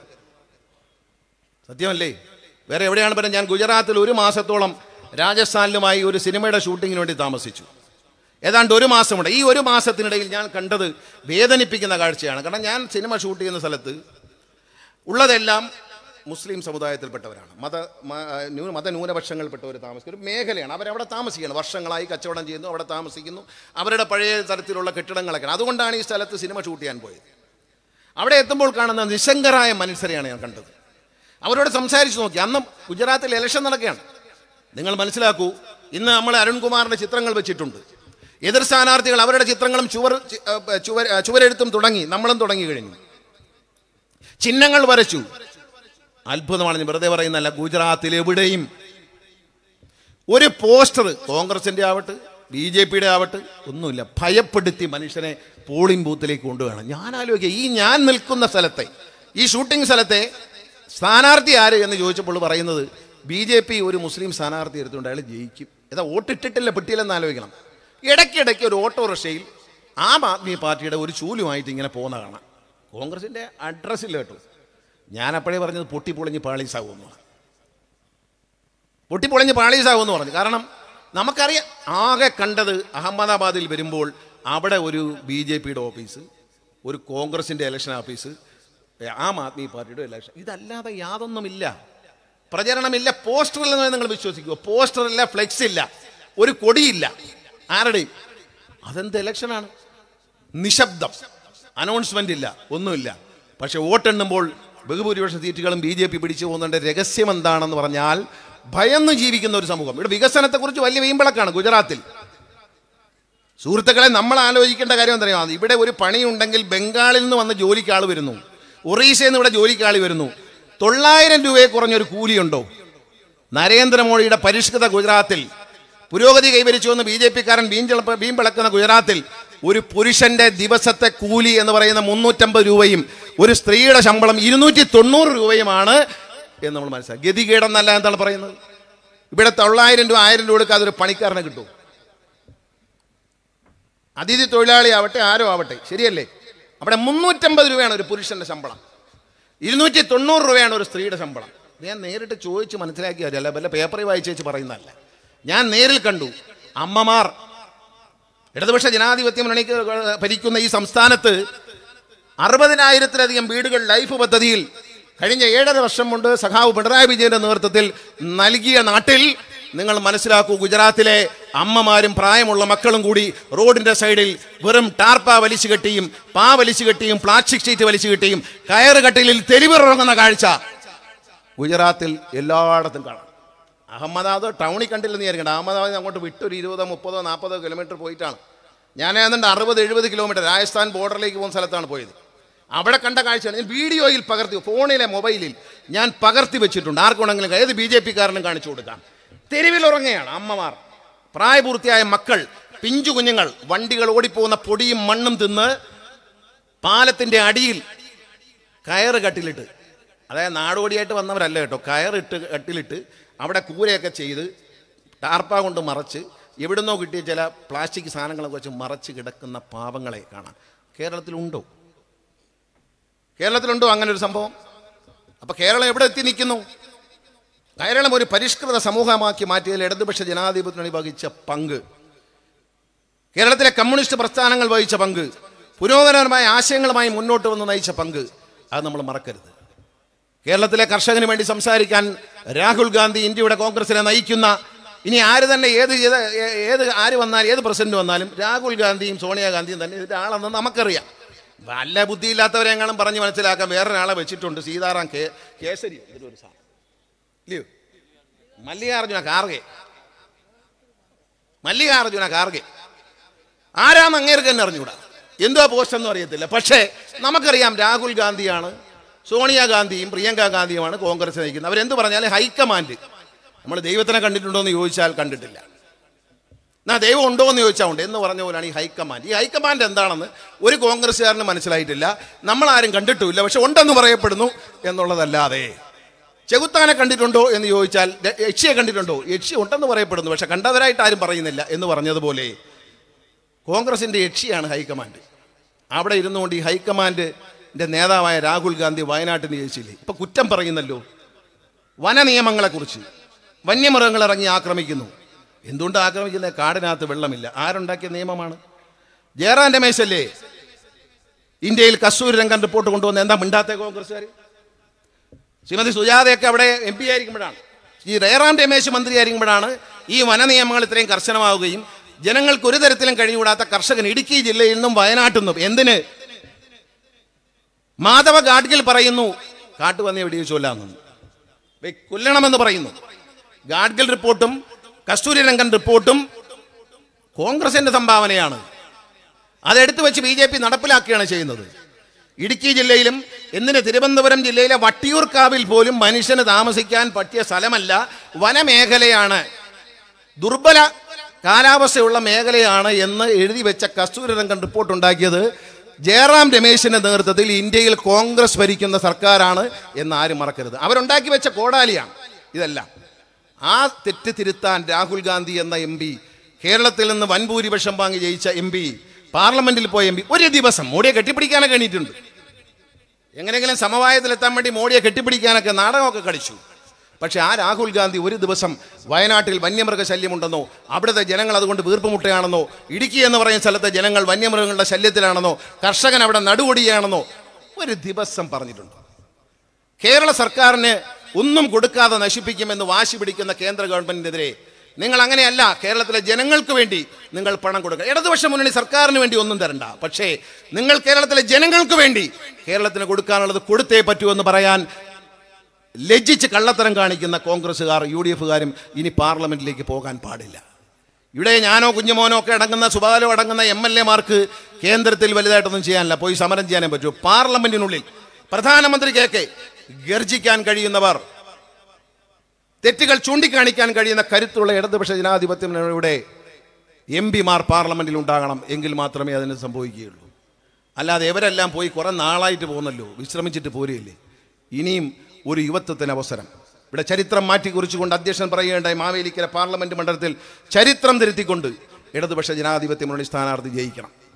Speaker 1: സത്യമല്ലേ? വേറെ എവിടെയാണ് പറയുന്നത്? ഞാൻ ഗുജറാത്തിൽ ഒരു മാസത്തോളം രാജസ്ഥാനിലുമായി ഒരു സിനിമയുടെ ഷൂട്ടിങ്ങിന് വേണ്ടി താമസിച്ചു. ഏതാണ്ട് ഒരു മാസമുണ്ട്. ഈ ഒരു മാസത്തിനിടയിൽ ഞാൻ കണ്ടത് വേദനിപ്പിക്കുന്ന കാഴ്ചയാണ്. കാരണം ഞാൻ സിനിമ ഷൂട്ട് ചെയ്യുന്ന സ്ഥലത്ത് ഉള്ളതെല്ലാം മുസ്ലിം സമുദായത്തിൽപ്പെട്ടവരാണ്, മത മതന്യൂനപക്ഷങ്ങളിൽപ്പെട്ടവർ താമസിക്കുന്ന ഒരു മേഖലയാണ്. അവരവിടെ താമസിക്കുകയാണ്, വർഷങ്ങളായി കച്ചവടം ചെയ്യുന്നു, അവിടെ താമസിക്കുന്നു, അവരുടെ പഴയ തരത്തിലുള്ള കെട്ടിടങ്ങളൊക്കെ. അതുകൊണ്ടാണ് ഈ സ്ഥലത്ത് സിനിമ ഷൂട്ട് ചെയ്യാൻ പോയത്. അവിടെ എത്തുമ്പോൾ കാണുന്ന നിശങ്കരായ മനുഷ്യരെയാണ് ഞാൻ കണ്ടത്. അവരോട് സംസാരിച്ച് നോക്കി. അന്ന് ഗുജറാത്തിൽ ഇലക്ഷൻ നടക്കുകയാണ്. നിങ്ങൾ മനസ്സിലാക്കൂ, ഇന്ന് നമ്മൾ അരുൺകുമാറിൻ്റെ ചിത്രങ്ങൾ വെച്ചിട്ടുണ്ട്. എതിർ സ്ഥാനാർത്ഥികൾ അവരുടെ ചിത്രങ്ങളും ചുവർ ചുവർ ചുവരെഴുത്തും തുടങ്ങി, നമ്മളും തുടങ്ങി കഴിഞ്ഞു. ചിഹ്നങ്ങൾ വരച്ചു. അത്ഭുതമാണ്, ഞാൻ വെറുതെ പറയുന്നല്ല. ഗുജറാത്തിൽ എവിടെയും ഒരു പോസ്റ്റർ, കോൺഗ്രസിൻ്റെ ആവട്ടെ ബി ജെ പിയുടെ ആവട്ടെ, ഒന്നുമില്ല. ഭയപ്പെടുത്തി മനുഷ്യനെ പോളിംഗ് ബൂത്തിലേക്ക് കൊണ്ടുവേണം. ഞാൻ ആലോചിക്കുക, ഈ ഞാൻ നിൽക്കുന്ന സ്ഥലത്തെ, ഈ ഷൂട്ടിംഗ് സ്ഥലത്തെ സ്ഥാനാർത്ഥി ആര് എന്ന് ചോദിച്ചപ്പോൾ പറയുന്നത് ബി ജെ പി ഒരു മുസ്ലിം സ്ഥാനാർത്ഥി എടുത്തുകൊണ്ട് അയാൾ ജയിക്കും. ഏതാ വോട്ടിട്ടിട്ടില്ല പെട്ടിയിലെന്ന് ആലോചിക്കണം. ഇടയ്ക്കിടയ്ക്ക് ഒരു ഓട്ടോറിക്ഷയിൽ ആം ആദ്മി പാർട്ടിയുടെ ഒരു ചൂലുമായിട്ട് ഇങ്ങനെ പോകുന്ന കാണാം. കോൺഗ്രസിൻ്റെ അഡ്രസ്സില്ല കേട്ടോ. ഞാനപ്പോഴേ പറഞ്ഞത് പൊട്ടിപ്പൊളിഞ്ഞ് പാളീസാകുമെന്ന് പറഞ്ഞു. പൊട്ടിപ്പൊളിഞ്ഞ് പാളീസാകുമെന്ന് പറഞ്ഞു. കാരണം നമുക്കറിയാം, ആകെ കണ്ടത് അഹമ്മദാബാദിൽ വരുമ്പോൾ അവിടെ ഒരു ബി ജെ പിയുടെ ഓഫീസ്, ഒരു കോൺഗ്രസിൻ്റെ ഇലക്ഷൻ ഓഫീസ്, ആം ആദ്മി പാർട്ടിയുടെ ഇലക്ഷൻ, ഇതല്ലാതെ യാതൊന്നുമില്ല. പ്രചരണമില്ല. പോസ്റ്ററിൽ നിങ്ങൾ വിശ്വസിക്കുമോ? പോസ്റ്ററില്ല, ഫ്ലെക്സ് ഇല്ല, ഒരു കൊടിയില്ല ആരുടെയും. അതെന്ത് ഇലക്ഷനാണ്? നിശബ്ദം, അനൗൺസ്മെൻ്റ് ഇല്ല, ഒന്നുമില്ല. പക്ഷെ വോട്ടെണ്ണുമ്പോൾ ബഹുഭൂരിപക്ഷ സീറ്റുകളും ബി ജെ പി പിടിച്ചു പോകുന്നതിൻ്റെ രഹസ്യം എന്താണെന്ന് പറഞ്ഞാൽ ഭയന്ന് ജീവിക്കുന്ന ഒരു സമൂഹം. ഇവിടെ വികസനത്തെക്കുറിച്ച് വലിയ വീമ്പിളക്കാണ് ഗുജറാത്തിൽ. സുഹൃത്തുക്കളെ, നമ്മൾ ആലോചിക്കേണ്ട കാര്യം എന്തറിയാം? ഇവിടെ ഒരു പണിയുണ്ടെങ്കിൽ ബംഗാളിൽ നിന്ന് വന്ന് ജോലിക്ക് ആൾ വരുന്നു, ഒറീസയിൽ നിന്ന് ഇവിടെ ജോലിക്ക് ആൾ വരുന്നു. തൊള്ളായിരം രൂപയെ കുറഞ്ഞൊരു കൂലിയുണ്ടോ? നരേന്ദ്രമോദിയുടെ പരിഷ്കൃത ഗുജറാത്തിൽ, പുരോഗതി കൈവരിച്ചു എന്ന് ബി ജെ പിക്കാരൻ വീമ്പിളക്കുന്ന ഗുജറാത്തിൽ ഒരു പുരുഷന്റെ ദിവസത്തെ കൂലി എന്ന് പറയുന്ന മുന്നൂറ്റമ്പത് രൂപയും ഒരു സ്ത്രീയുടെ ശമ്പളം ഇരുന്നൂറ്റി തൊണ്ണൂറ് രൂപയുമാണ് എന്ന് നമ്മൾ മനസ്സിലാക്കി. ഗതികേടെന്നല്ല എന്താണ് പറയുന്നത്? ഇവിടെ തൊള്ളായിരം രൂപ ആയിരം രൂപ കൊടുക്കാതെ ഒരു പണിക്കാരനെ കിട്ടും. അതിഥി തൊഴിലാളി ആവട്ടെ, ആരോ ആവട്ടെ, ശരിയല്ലേ? അവിടെ മുന്നൂറ്റമ്പത് രൂപയാണ് ഒരു പുരുഷൻ്റെ ശമ്പളം, ഇരുന്നൂറ്റി തൊണ്ണൂറ് രൂപയാണ് ഒരു സ്ത്രീയുടെ ശമ്പളം. ഞാൻ നേരിട്ട് ചോദിച്ച് മനസ്സിലാക്കിയ കാര്യമല്ല, വല്ല പേപ്പറിൽ വായിച്ച് വെച്ച് പറയുന്നതല്ല. ഞാൻ നേരിൽ കണ്ടു. അമ്മമാർ, ഇടതുപക്ഷ ജനാധിപത്യ മുന്നണിക്ക് ഭരിക്കുന്ന ഈ സംസ്ഥാനത്ത് അറുപതിനായിരത്തിലധികം വീടുകൾ ലൈഫ് പദ്ധതിയിൽ കഴിഞ്ഞ ഏഴര വർഷം കൊണ്ട് സഖാവ് പിണറായി വിജയന്റെ നേതൃത്വത്തിൽ നൽകിയ നാട്ടിൽ നിങ്ങൾ മനസ്സിലാക്കൂ, ഗുജറാത്തിലെ അമ്മമാരും പ്രായമുള്ള മക്കളും കൂടി റോഡിന്റെ സൈഡിൽ വെറും ടാർപ്പ വലിച്ചു കെട്ടിയും പാ വലിച്ചു കെട്ടിയും പ്ലാസ്റ്റിക് ഷീറ്റ് വലിച്ചു കെട്ടിയും കയറ് കട്ടിലിൽ തെരുവിറങ്ങുന്ന കാഴ്ച ഗുജറാത്തിൽ എല്ലായിടത്തും കാണാം. അഹമ്മദാബാദ് ടൗണിൽ കണ്ടില്ലെന്ന് വിചാരിക്കണ്ട. അഹമ്മദാബാദ് അങ്ങോട്ട് വിട്ടൊരു ഇരുപതോ മുപ്പതോ നാൽപ്പതോ കിലോമീറ്റർ പോയിട്ടാണ്. ഞാൻ ഏതാണ്ട് അറുപത് എഴുപത് കിലോമീറ്റർ രാജസ്ഥാൻ ബോർഡറിലേക്ക് പോകുന്ന സ്ഥലത്താണ് പോയത്. അവിടെ കണ്ട കാഴ്ചയാണ് ഞാൻ വീഡിയോയിൽ പകർത്തി, ഫോണിലെ മൊബൈലിൽ ഞാൻ പകർത്തി വെച്ചിട്ടുണ്ട്. ആർക്കുണ്ടെങ്കിലും ഏത് ബി ജെ പിക്കാരനും കാണിച്ചു കൊടുക്കാം. തെരുവിലുറങ്ങുകയാണ് അമ്മമാർ, പ്രായപൂർത്തിയായ മക്കൾ, പിഞ്ചു കുഞ്ഞുങ്ങൾ. വണ്ടികൾ ഓടിപ്പോകുന്ന പൊടിയും മണ്ണും തിന്ന് പാലത്തിൻ്റെ അടിയിൽ കയറ് കട്ടിലിട്ട്, അതായത് നാടോടിയായിട്ട് വന്നവരല്ല കേട്ടോ, കയറിട്ട് കട്ടിലിട്ട് അവിടെ കൂരയൊക്കെ ചെയ്ത് ടാർപ്പ കൊണ്ട് മറച്ച് എവിടുന്നോ കിട്ടിയ ചില പ്ലാസ്റ്റിക് സാധനങ്ങളൊക്കെ വെച്ച് മറച്ച് കിടക്കുന്ന പാവങ്ങളെ കാണാം. കേരളത്തിലുണ്ടോ? കേരളത്തിലുണ്ടോ അങ്ങനെ ഒരു സംഭവം? അപ്പം കേരളം എവിടെ എത്തി നിൽക്കുന്നു? കേരളം ഒരു പരിഷ്കൃത സമൂഹമാക്കി മാറ്റിയതിൽ ഇടതുപക്ഷ ജനാധിപത്യത്തിന് വഹിച്ച പങ്ക്, കേരളത്തിലെ കമ്മ്യൂണിസ്റ്റ് പ്രസ്ഥാനങ്ങൾ വഹിച്ച പങ്ക്, പുരോഗമനപരമായ ആശയങ്ങളുമായി മുന്നോട്ട് വന്ന് നയിച്ച പങ്ക്, അത് നമ്മൾ മറക്കരുത്. കേരളത്തിലെ കർഷകന് വേണ്ടി സംസാരിക്കാൻ രാഹുൽ ഗാന്ധി ഇന്ത്യയുടെ കോൺഗ്രസിനെ നയിക്കുന്ന, ഇനി ആര് തന്നെ ഏത് ഏത് ആര് വന്നാലും ഏത് പ്രസിഡന്റ് വന്നാലും രാഹുൽ ഗാന്ധിയും സോണിയാഗാന്ധിയും തന്നെ ഇതിൻ്റെ ആളെന്ന് നമുക്കറിയാം. വല്ല ബുദ്ധിയില്ലാത്തവരെങ്ങാനും പറഞ്ഞ് മനസ്സിലാക്കാൻ വേറൊരാളെ വെച്ചിട്ടുണ്ട്, സീതാറാം കേ കേസരി ഇതിലൊരു സാധനം ഇല്ലയോ, മല്ലികാർജുന ഖാർഗെ. മല്ലികാർജുന ഖാർഗെ ആരാന്ന് അങ്ങേർക്ക് തന്നെ അറിഞ്ഞൂടാ, എന്തോ പോസ്റ്റ് ഒന്നും അറിയത്തില്ല. പക്ഷേ നമുക്കറിയാം രാഹുൽ ഗാന്ധിയാണ്, സോണിയാഗാന്ധിയും പ്രിയങ്ക ഗാന്ധിയുമാണ് കോൺഗ്രസ് നയിക്കുന്നത്. അവരെന്ത് പറഞ്ഞാലും ഹൈക്കമാൻഡ്. നമ്മൾ ദൈവത്തിനെ കണ്ടിട്ടുണ്ടോ എന്ന് ചോദിച്ചാൽ കണ്ടിട്ടില്ല, എന്നാ ദൈവം ഉണ്ടോ എന്ന് ചോദിച്ചാൽ ഉണ്ട് എന്ന് പറഞ്ഞ പോലെയാണ് ഈ ഹൈക്കമാൻഡ്. ഈ ഹൈക്കമാൻഡ് എന്താണെന്ന് ഒരു കോൺഗ്രസ്സുകാരന് മനസ്സിലായിട്ടില്ല, നമ്മളാരും കണ്ടിട്ടുമില്ല. പക്ഷെ ഉണ്ടെന്ന് പറയപ്പെടുന്നു എന്നുള്ളതല്ലാതെ. ചെകുത്താനെ കണ്ടിട്ടുണ്ടോ എന്ന് ചോദിച്ചാൽ, യക്ഷിയെ കണ്ടിട്ടുണ്ടോ? യക്ഷി ഉണ്ടെന്ന് പറയപ്പെടുന്നു, പക്ഷെ കണ്ടവരായിട്ട് ആരും പറയുന്നില്ല എന്ന് പറഞ്ഞതുപോലെ കോൺഗ്രസിൻ്റെ യക്ഷിയാണ് ഹൈക്കമാൻഡ്. അവിടെ ഇരുന്നുകൊണ്ട് ഈ ഹൈക്കമാൻഡിൻ്റെ നേതാവായ രാഹുൽ ഗാന്ധി വയനാട്ടിൽ ജയിച്ചില്ലേ, ഇപ്പം കുറ്റം പറയുന്നല്ലോ വന നിയമങ്ങളെക്കുറിച്ച്. വന്യമൃഗങ്ങൾ ഇറങ്ങി ആക്രമിക്കുന്നു. എന്തുകൊണ്ട് ആക്രമിക്കുന്നത്? കാടിനകത്ത് വെള്ളമില്ല. ആരുണ്ടാക്കിയ നിയമമാണ്? ജയറാം രമേശ് അല്ലേ ഇന്ത്യയിൽ കസ്തൂരി രംഗൻ റിപ്പോർട്ട് കൊണ്ടുവന്ന്? എന്താ മിണ്ടാത്ത കോൺഗ്രസ്സുകാർ? ശ്രീമതി സുജാതയൊക്കെ അവിടെ എം പി ആയിരിക്കുമ്പോഴാണ്, ഈ ജയറാം രമേശ് മന്ത്രിയായിരിക്കുമ്പോഴാണ് ഈ വന നിയമങ്ങൾ ഇത്രയും കർശനമാവുകയും ജനങ്ങൾക്ക് ഒരു തരത്തിലും കഴിഞ്ഞുകൂടാത്ത കർഷകൻ ഇടുക്കി ജില്ലയിൽ നിന്നും വയനാട്ടിൽ നിന്നും എന്തിന് മാധവ ഗാഡ്ഗിൽ പറയുന്നു കാട്ടുപന്നി വെടിവെച്ച് കൊല്ലാമെന്ന്, കൊല്ലണമെന്ന് പറയുന്നു. ഗാഡ്ഗിൽ റിപ്പോർട്ടും കസ്തൂരി രംഗൻ റിപ്പോർട്ടും കോൺഗ്രസിന്റെ സംഭാവനയാണ്. അതെടുത്തു വെച്ച് ബി ജെ പി നടപ്പിലാക്കുകയാണ് ചെയ്യുന്നത്. ഇടുക്കി ജില്ലയിലും എന്തിന് തിരുവനന്തപുരം ജില്ലയിലെ വട്ടിയൂർക്കാവിൽ പോലും മനുഷ്യന് താമസിക്കാൻ പറ്റിയ സ്ഥലമല്ല, വനമേഖലയാണ്, ദുർബല കാലാവസ്ഥയുള്ള മേഖലയാണ് എന്ന് എഴുതി വെച്ച കസ്തൂരി രംഗൻ റിപ്പോർട്ട് ഉണ്ടാക്കിയത് ജയറാം രമേശിന്റെ നേതൃത്വത്തിൽ ഇന്ത്യയിൽ കോൺഗ്രസ് ഭരിക്കുന്ന സർക്കാരാണ് എന്ന് ആരും മറക്കരുത്. അവരുണ്ടാക്കി വെച്ച കോടാലിയാണ് ഇതെല്ലാം. ആ തെറ്റ് തിരുത്താൻ രാഹുൽ ഗാന്ധി എന്ന എം പി, കേരളത്തിൽ നിന്ന് വൻഭൂരിപക്ഷം വാങ്ങി ജയിച്ച എം പി, പാർലമെന്റിൽ പോയ എം പി, ഒരു ദിവസം മോഡിയെ കെട്ടിപ്പിടിക്കാനൊക്കെ എണീറ്റുണ്ട്. എങ്ങനെയെങ്കിലും സമവായത്തിലെത്താൻ വേണ്ടി മോഡിയെ കെട്ടിപ്പിടിക്കാനൊക്കെ നാടകമൊക്കെ കളിച്ചു. പക്ഷേ ആ രാഹുൽ ഗാന്ധി ഒരു ദിവസം വയനാട്ടിൽ വന്യമൃഗ ശല്യമുണ്ടെന്നോ, അവിടുത്തെ ജനങ്ങൾ അതുകൊണ്ട് വീർപ്പുമുട്ടയാണെന്നോ, ഇടുക്കി എന്ന് പറയുന്ന സ്ഥലത്തെ ജനങ്ങൾ വന്യമൃഗങ്ങളുടെ ശല്യത്തിലാണെന്നോ, കർഷകൻ അവിടെ നടുവൊടിയാണെന്നോ ഒരു ദിവസം പറഞ്ഞിട്ടുണ്ട്. കേരള സർക്കാരിന് ഒന്നും കൊടുക്കാതെ നശിപ്പിക്കുമെന്ന് വാശി പിടിക്കുന്ന കേന്ദ്ര ഗവൺമെന്റിനെതിരെ നിങ്ങൾ അങ്ങനെയല്ല, കേരളത്തിലെ ജനങ്ങൾക്ക് വേണ്ടി നിങ്ങൾ പണം കൊടുക്കുക. ഇടതുപക്ഷ മുന്നണി സർക്കാരിന് വേണ്ടി ഒന്നും തരണ്ട, പക്ഷേ നിങ്ങൾ കേരളത്തിലെ ജനങ്ങൾക്ക് വേണ്ടി കേരളത്തിന് കൊടുക്കാനുള്ളത് കൊടുത്തേ പറ്റൂ എന്ന് പറയാൻ ലജ്ജിച്ച് കള്ളത്തരം കാണിക്കുന്ന കോൺഗ്രസ്സുകാർ, യു ഡി എഫുകാരും ഇനി പാർലമെന്റിലേക്ക് പോകാൻ പാടില്ല. ഇവിടെ ഞാനോ കുഞ്ഞുമോനോ ഒക്കെ അടങ്ങുന്ന, സുബാലോ അടങ്ങുന്ന എം എൽ എമാർക്ക് കേന്ദ്രത്തിൽ വലുതായിട്ടൊന്നും ചെയ്യാനില്ല, പോയി സമരം ചെയ്യാനേ പറ്റൂ. പാർലമെന്റിനുള്ളിൽ പ്രധാനമന്ത്രി കേക്കെ ഗർജിക്കാൻ കഴിയുന്നവർ, തെറ്റുകൾ ചൂണ്ടിക്കാണിക്കാൻ കഴിയുന്ന കരുത്തുള്ള ഇടതുപക്ഷ ജനാധിപത്യയുടെ എം പിമാർ പാർലമെന്റിൽ ഉണ്ടാകണം. എങ്കിൽ മാത്രമേ അതിന് സംഭവിക്കുകയുള്ളൂ. അല്ലാതെ ഇവരെല്ലാം പോയി കുറെ നാളായിട്ട് പോകുന്നല്ലോ, വിശ്രമിച്ചിട്ട് പോരുകയില്ലേ. ഇനിയും ഒരു യുവത്വത്തിന് അവസരം. ഇവിടെ ചരിത്രം മാറ്റി കുറിച്ചുകൊണ്ട് അധ്യക്ഷൻ പറയുകയുണ്ടായി, മാവേലിക്കര പാർലമെന്റ് മണ്ഡലത്തിൽ ചരിത്രം തിരുത്തിക്കൊണ്ട് ഇടതുപക്ഷ ജനാധിപത്യ മുന്നണി സ്ഥാനാർത്ഥി ജയിക്കണം.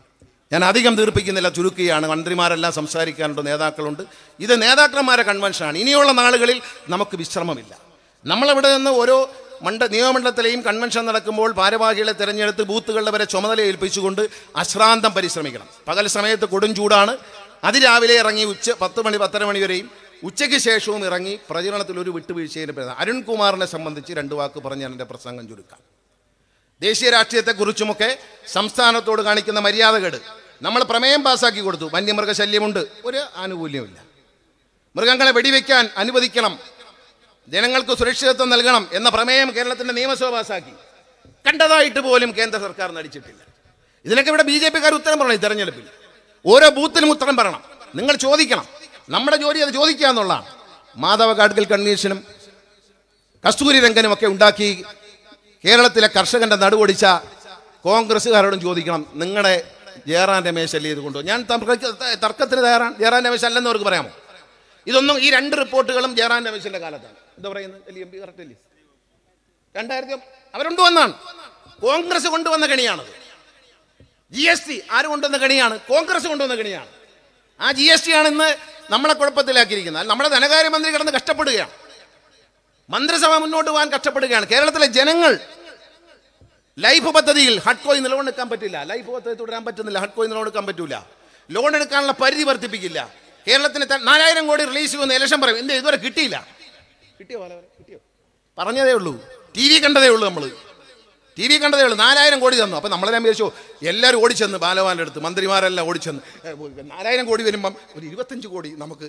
Speaker 1: ഞാൻ അധികം ദീർപ്പിക്കുന്നില്ല, ചുരുക്കുകയാണ്. മന്ത്രിമാരെല്ലാം സംസാരിക്കാനുണ്ട്, നേതാക്കളുണ്ട്. ഇത് നേതാക്കന്മാരെ കൺവെൻഷനാണ്. ഇനിയുള്ള നാളുകളിൽ നമുക്ക് വിശ്രമമില്ല. നമ്മളിവിടെ നിന്ന് ഓരോ മണ്ഡ നിയമമണ്ഡലത്തിലെയും കൺവെൻഷൻ നടക്കുമ്പോൾ ഭാരവാഹികളെ തിരഞ്ഞെടുത്ത് ബൂത്തുകളുടെ വരെ ചുമതല ഏൽപ്പിച്ചുകൊണ്ട് അശ്രാന്തം പരിശ്രമിക്കണം. പകൽ സമയത്ത് കൊടും ചൂടാണ്. അതിരാവിലെ ഇറങ്ങി ഉച്ച പത്ത് മണി പത്തര മണി വരെയും ഉച്ചയ്ക്ക് ശേഷവും ഇറങ്ങി പ്രചരണത്തിൽ ഒരു വിട്ടുവീഴ്ചയുടെ പേര്. അരുൺകുമാറിനെ സംബന്ധിച്ച് രണ്ട് വാക്ക് പറഞ്ഞ് ഞാൻ എൻ്റെ പ്രസംഗം ചുരുക്കാം. ദേശീയ രാഷ്ട്രീയത്തെക്കുറിച്ചുമൊക്കെ സംസ്ഥാനത്തോട് കാണിക്കുന്ന മര്യാദകേട്. നമ്മൾ പ്രമേയം പാസ്സാക്കി കൊടുത്തു. വന്യമൃഗശല്യമുണ്ട്, ഒരു ആനുകൂല്യമില്ല. മൃഗങ്ങളെ വെടിവെക്കാൻ അനുവദിക്കണം, ജനങ്ങൾക്ക് സുരക്ഷിതത്വം നൽകണം എന്ന പ്രമേയം കേരളത്തിൻ്റെ നിയമസഭ പാസ്സാക്കി. കണ്ടതായിട്ട് പോലും കേന്ദ്ര സർക്കാർ നടിച്ചിട്ടില്ല. ഇതിനൊക്കെ ഇവിടെ ബി ജെ പിക്കാർ ഉത്തരം പറയണം. ഈ തെരഞ്ഞെടുപ്പിൽ ഓരോ ബൂത്തിലും ഉത്തരം പറയണം. നിങ്ങൾ ചോദിക്കണം. നമ്മുടെ ജോലി അത് ചോദിക്കുക എന്നുള്ളതാണ്. മാധവ ഗാഡ്ഗിൽ കമ്മീഷനും കസ്തൂരി രംഗനും ഒക്കെ ഉണ്ടാക്കി കേരളത്തിലെ കർഷകന്റെ നടുവൊടിച്ച കോൺഗ്രസ്സുകാരോടും ചോദിക്കണം, നിങ്ങളുടെ ജയറാം രമേശ് അല്ലേ ഇത് കൊണ്ടുപോകും? ഞാൻ തർക്കത്തിന് തയ്യാറാണ്. ജയറാം രമേശ് അല്ലെന്ന് അവർക്ക് പറയാമോ? ഇതൊന്നും ഈ രണ്ട് റിപ്പോർട്ടുകളും ജയറാം രമേശിന്റെ കാലത്താണ്. എന്താ പറയുന്നത്? അല്ലേ എം പി കറക്റ്റ് അല്ലേ? രണ്ടായിരത്തി അവരുണ്ടുവന്നാണ്. കോൺഗ്രസ് കൊണ്ടുവന്ന കെണിയാണത്. ജി എസ് ടി ആര് കൊണ്ടുവന്ന കെണിയാണ്? കോൺഗ്രസ് കൊണ്ടുവന്ന കെണിയാണ്. ആ ജി എസ് ടി ആണ് ഇന്ന് നമ്മളെ കുഴപ്പത്തിലാക്കിയിരിക്കുന്നത്. നമ്മുടെ ധനകാര്യമന്ത്രി കിടന്ന് കഷ്ടപ്പെടുകയാണ്. മന്ത്രിസഭ മുന്നോട്ട് പോകാൻ കഷ്ടപ്പെടുകയാണ്. കേരളത്തിലെ ജനങ്ങൾ ലൈഫ് പദ്ധതിയിൽ ഹഡ്കോയിൽ നിലവിൽ നിൽക്കാൻ പറ്റില്ല. ലൈഫ് പദ്ധതി തുടരാൻ പറ്റുന്നില്ല. ഹഡ്കോയിൽ നിലവിൽ നിൽക്കാൻ പറ്റില്ല. ലോൺ എടുക്കാനുള്ള പരിധി വർദ്ധിപ്പിക്കില്ല. കേരളത്തിന് നാലായിരം കോടി റിലീസ് ചെയ്യുന്ന ഇലക്ഷൻ പറയും. എന്താ ഇതുവരെ കിട്ടിയില്ല? കിട്ടിയോ? കിട്ടിയോ? പറഞ്ഞതേ ഉള്ളൂ. ടി വി കണ്ടതേ ഉള്ളൂ. നമ്മൾ ടി വി കണ്ടതേ ഉള്ളൂ. നാലായിരം കോടി തന്നു. അപ്പം നമ്മളെല്ലാം വിചാരിച്ചു എല്ലാവരും ഓടിച്ചെന്ന് ബാലവാന്റെ അടുത്ത്, മന്ത്രിമാരെല്ലാം ഓടിച്ചെന്ന്. നാലായിരം കോടി വരുമ്പം ഒരു ഇരുപത്തഞ്ച് കോടി നമുക്ക്.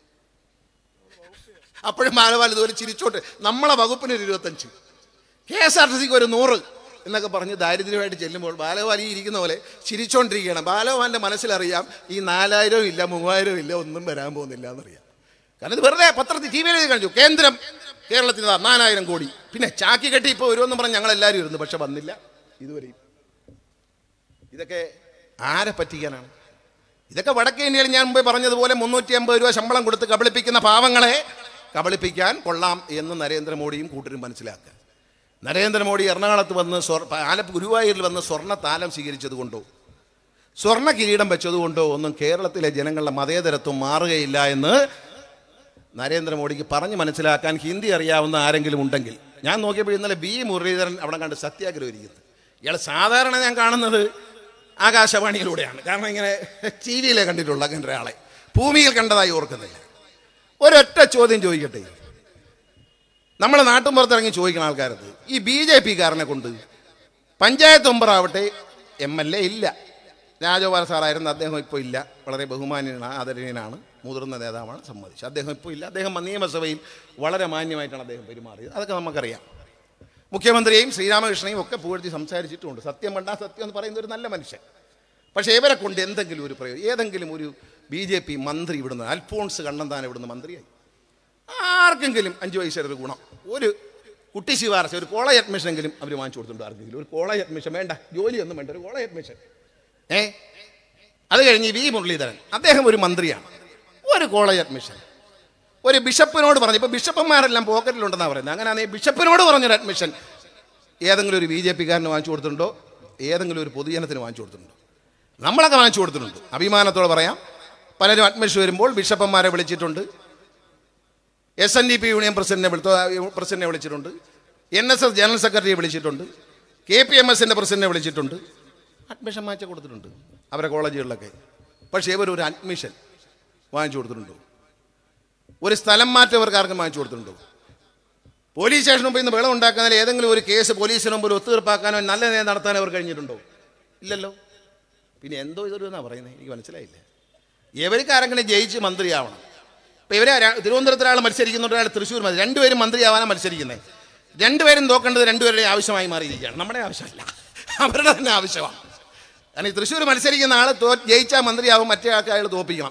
Speaker 1: അപ്പോഴും ബാലവാൻ ഇതുപോലെ ചിരിച്ചോട്ട് നമ്മളെ വകുപ്പിന് ഒരു ഇരുപത്തഞ്ച്, കെ എസ് ആർ ടി സിക്ക് ഒരു നൂറ് എന്നൊക്കെ പറഞ്ഞ് ദാരിദ്ര്യമായിട്ട് ചെല്ലുമ്പോൾ ബാലവാൻ ഈ ഇരിക്കുന്ന പോലെ ചിരിച്ചോണ്ടിരിക്കുകയാണ്. ബാലവാന്റെ മനസ്സിലറിയാം ഈ നാലായിരവും ഇല്ല മൂവായിരവും ഇല്ല ഒന്നും വരാൻ പോകുന്നില്ല എന്നറിയാം. കാരണം ഇത് വെറുതെ പത്രത്തിൽ ടി വിയിൽ കാണിച്ചു. കേന്ദ്രം കേരളത്തിന് നാലായിരം കോടി, പിന്നെ ചാക്കി കെട്ടി ഇപ്പോൾ വരുമെന്ന് പറഞ്ഞ് ഞങ്ങളെല്ലാവരും ഇരുന്നു. പക്ഷെ വന്നില്ല ഇതുവരെയും. ഇതൊക്കെ ആരെ പറ്റിക്കാനാണ്? ഇതൊക്കെ വടക്കേ ഇന്ത്യയിൽ ഞാൻ മുമ്പേ പറഞ്ഞതുപോലെ മുന്നൂറ്റി അമ്പത് രൂപ ശമ്പളം കൊടുത്ത് കബളിപ്പിക്കുന്ന പാവങ്ങളെ കബളിപ്പിക്കാൻ കൊള്ളാം എന്ന് നരേന്ദ്രമോദിയും കൂട്ടരും മനസ്സിലാക്കുക. നരേന്ദ്രമോദി എറണാകുളത്ത് വന്ന് ആലപ്പുഴ ഗുരുവായൂരിൽ വന്ന് സ്വർണ്ണ താലം സ്വീകരിച്ചത് കൊണ്ടോ സ്വർണ്ണ കിരീടം വെച്ചതുകൊണ്ടോ ഒന്നും കേരളത്തിലെ ജനങ്ങളുടെ മതേതരത്വം മാറുകയില്ല എന്ന് നരേന്ദ്രമോദിക്ക് പറഞ്ഞ് മനസ്സിലാക്കാൻ ഹിന്ദി അറിയാവുന്ന ആരെങ്കിലും ഉണ്ടെങ്കിൽ. ഞാൻ നോക്കിയപ്പോൾ ഇന്നലെ ബി മുരളീധരൻ അവിടെ കണ്ട് സത്യാഗ്രഹം ഇരിക്കുന്നത്. ഇയാൾ സാധാരണ ഞാൻ കാണുന്നത് ആകാശവാണിയിലൂടെയാണ്. കാരണം ഇങ്ങനെ ടി വിയിലെ കണ്ടിട്ടുള്ള അങ്ങനെ ഒരാളെ ഭൂമിയിൽ കണ്ടതായി ഓർക്കുന്നില്ല. ഒരൊറ്റ ചോദ്യം ചോദിക്കട്ടെ, നമ്മളെ നാട്ടുമ്പുറത്തിറങ്ങി ചോദിക്കുന്ന ആൾക്കാരത്, ഈ ബി ജെ പിക്കാരനെ കൊണ്ട് പഞ്ചായത്ത് മെമ്പറാവട്ടെ, എം എൽ എ ഇല്ല, രാജഗോപാൽ സാറായിരുന്നു, അദ്ദേഹം ഇപ്പോൾ ഇല്ല, വളരെ ബഹുമാന്യനാണ്, ആദരണീയനാണ്, മുതിർന്ന നേതാവാണ്, സമ്മതിച്ചു. അദ്ദേഹം ഇപ്പോൾ ഇല്ല. അദ്ദേഹം നിയമസഭയിൽ വളരെ മാന്യമായിട്ടാണ് അദ്ദേഹം പെരുമാറിയത്. അതൊക്കെ നമുക്കറിയാം. മുഖ്യമന്ത്രിയെയും ശ്രീരാമകൃഷ്ണനെയും ഒക്കെ പുകഴ്ത്തി സംസാരിച്ചിട്ടുമുണ്ട്. സത്യം വേണ്ട സത്യം എന്ന് പറയുന്ന ഒരു നല്ല മനുഷ്യൻ. പക്ഷേ ഇവരെ കൊണ്ട് എന്തെങ്കിലും ഒരു പ്രയോജനം, ഏതെങ്കിലും ഒരു ബി ജെ പി മന്ത്രി ഇവിടുന്ന്, അൽഫോൺസ് കണ്ണന്താനം ഇവിടുന്ന് മന്ത്രിയായി, ആർക്കെങ്കിലും അഞ്ച് പൈസയുടെ ഒരു ഗുണം, ഒരു കുട്ടി ശിവാർശ, ഒരു കോളേജ് അഡ്മിഷനെങ്കിലും അവർ വാങ്ങിച്ചു കൊടുത്തിട്ടുണ്ട്. ആർക്കെങ്കിലും ഒരു കോളേജ് അഡ്മിഷൻ വേണ്ട, ജോലിയൊന്നും വേണ്ട, ഒരു കോളേജ് അഡ്മിഷൻ. ഏ അത് കഴിഞ്ഞ് വി മുരളീധരൻ, അദ്ദേഹം ഒരു മന്ത്രിയാണ്, ഒരു കോളേജ് അഡ്മിഷൻ. ഒരു ബിഷപ്പിനോട് പറഞ്ഞു, ഇപ്പോൾ ബിഷപ്പന്മാരെല്ലാം പോക്കറ്റിലുണ്ടെന്നാണ് പറയുന്നത്, അങ്ങനെയാണെങ്കിൽ ബിഷപ്പിനോട് പറഞ്ഞൊരു അഡ്മിഷൻ ഏതെങ്കിലും ഒരു ബി ജെ പിക്കാരന് വാങ്ങിച്ചു കൊടുത്തിട്ടുണ്ടോ? ഏതെങ്കിലും ഒരു പൊതുജനത്തിന് വാങ്ങിച്ചു കൊടുത്തിട്ടുണ്ടോ? നമ്മളൊക്കെ വാങ്ങിച്ചു കൊടുത്തിട്ടുണ്ട്, അഭിമാനത്തോടെ പറയാം. പലരും അഡ്മിഷൻ വരുമ്പോൾ ബിഷപ്പന്മാരെ വിളിച്ചിട്ടുണ്ട്, S N D P union പ്രസിഡന്റിനെ പ്രസിഡന്റിനെ വിളിച്ചിട്ടുണ്ട്, എൻ എസ് എസ് ജനറൽ സെക്രട്ടറിയെ വിളിച്ചിട്ടുണ്ട്, കെ പി എം എസിൻ്റെ പ്രസിഡന്റിനെ വിളിച്ചിട്ടുണ്ട്, അഡ്മിഷൻ വാങ്ങിച്ചു കൊടുത്തിട്ടുണ്ട് അവരെ കോളേജുകളിലൊക്കെ. പക്ഷേ ഇവർ ഒരു അഡ്മിഷൻ വാങ്ങിച്ചു കൊടുത്തിട്ടുണ്ടോ? ഒരു സ്ഥലം മാറ്റം ഇവർക്ക് ആർക്കും വാങ്ങിച്ചു കൊടുത്തിട്ടുണ്ടോ? പോലീസ് സ്റ്റേഷന് മുമ്പിൽ നിന്ന് വെള്ളം ഉണ്ടാക്കുന്നതിൽ ഏതെങ്കിലും ഒരു കേസ് പോലീസിന് മുമ്പിൽ ഒത്തുതീർപ്പാക്കാനോ നല്ല നേരം നടത്താനോ അവർ കഴിഞ്ഞിട്ടുണ്ടോ? ഇല്ലല്ലോ. പിന്നെ എന്തോ ഇതൊരു എന്നാണ് പറയുന്നത്, എനിക്ക് മനസ്സിലായില്ല. ഇവർക്ക് ആരെങ്കിലും ജയിച്ച് മന്ത്രിയാവണം. ഇപ്പം ഇവരെ തിരുവനന്തപുരത്ത് ഒരാൾ മത്സരിക്കുന്നുണ്ട്, ഒരാൾ തൃശ്ശൂർ മതി, രണ്ടുപേരും മന്ത്രിയാവാനാണ് മത്സരിക്കുന്നത്. രണ്ടുപേരും നോക്കേണ്ടത് രണ്ടുപേരുടെ ആവശ്യമായി മാറിയിരിക്കുകയാണ്. നമ്മുടെ ആവശ്യമല്ല, അവരുടെ തന്നെ ആവശ്യമാണ്. കാരണം ഈ തൃശ്ശൂർ മത്സരിക്കുന്ന ആൾ തോ ജയിച്ചാൽ മന്ത്രിയാവും, മറ്റേ ആൾക്ക് അയാൾ തോപ്പിക്കണം.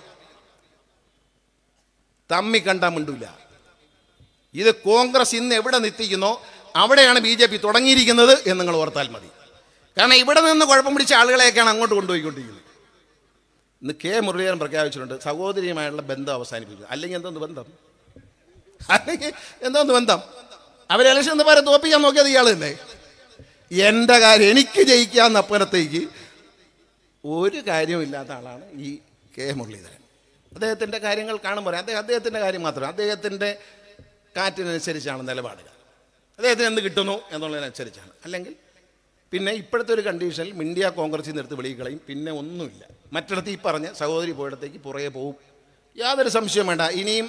Speaker 1: തമ്മി കണ്ടാൽ മിണ്ടില്ല. ഇത് കോൺഗ്രസ് ഇന്ന് എവിടെ നിർത്തിക്കുന്നോ അവിടെയാണ് ബി ജെ പി തുടങ്ങിയിരിക്കുന്നത് എന്ന് നിങ്ങൾ ഓർത്താൽ മതി. കാരണം ഇവിടെ നിന്ന് കുഴപ്പം പിടിച്ച ആളുകളെയൊക്കെയാണ് അങ്ങോട്ട് കൊണ്ടുപോയിക്കൊണ്ടിരിക്കുന്നത്. ഇന്ന് കെ മുരളീധരൻ പ്രഖ്യാപിച്ചിട്ടുണ്ട് സഹോദരിയുമായുള്ള ബന്ധം അവസാനിപ്പിക്കുക. അല്ലെങ്കിൽ എന്തോന്ന് ബന്ധം? അല്ലെങ്കിൽ എന്തോന്ന് ബന്ധം? അവർ ഇലക്ഷൻ എന്ന് പറയാൻ തോപ്പിക്കാൻ നോക്കിയത് ഇയാൾ തന്നെ. എൻ്റെ കാര്യം എനിക്ക് ജയിക്കാമെന്ന് അപ്പുറത്തേക്ക് ഒരു കാര്യമില്ലാത്ത ആളാണ് ഈ കെ മുരളീധരൻ. അദ്ദേഹത്തിൻ്റെ കാര്യങ്ങൾ കാണുമ്പോൾ അദ്ദേഹം അദ്ദേഹത്തിൻ്റെ കാര്യം മാത്രമേ, അദ്ദേഹത്തിൻ്റെ കാറ്റിനനുസരിച്ചാണ് നിലപാടുകൾ, അദ്ദേഹത്തിന് എന്ത് കിട്ടുന്നു എന്നുള്ളതിനനുസരിച്ചാണ്. അല്ലെങ്കിൽ പിന്നെ ഇപ്പോഴത്തെ ഒരു കണ്ടീഷനിൽ ഇന്ത്യ കോൺഗ്രസിൽ നിന്ന് എടുത്ത് വെളികളയും, പിന്നെ ഒന്നുമില്ല. മറ്റിടത്ത് ഈ പറഞ്ഞ സഹോദരി പോയിടത്തേക്ക് പുറകെ പോവും, യാതൊരു സംശയം വേണ്ട. ഇനിയും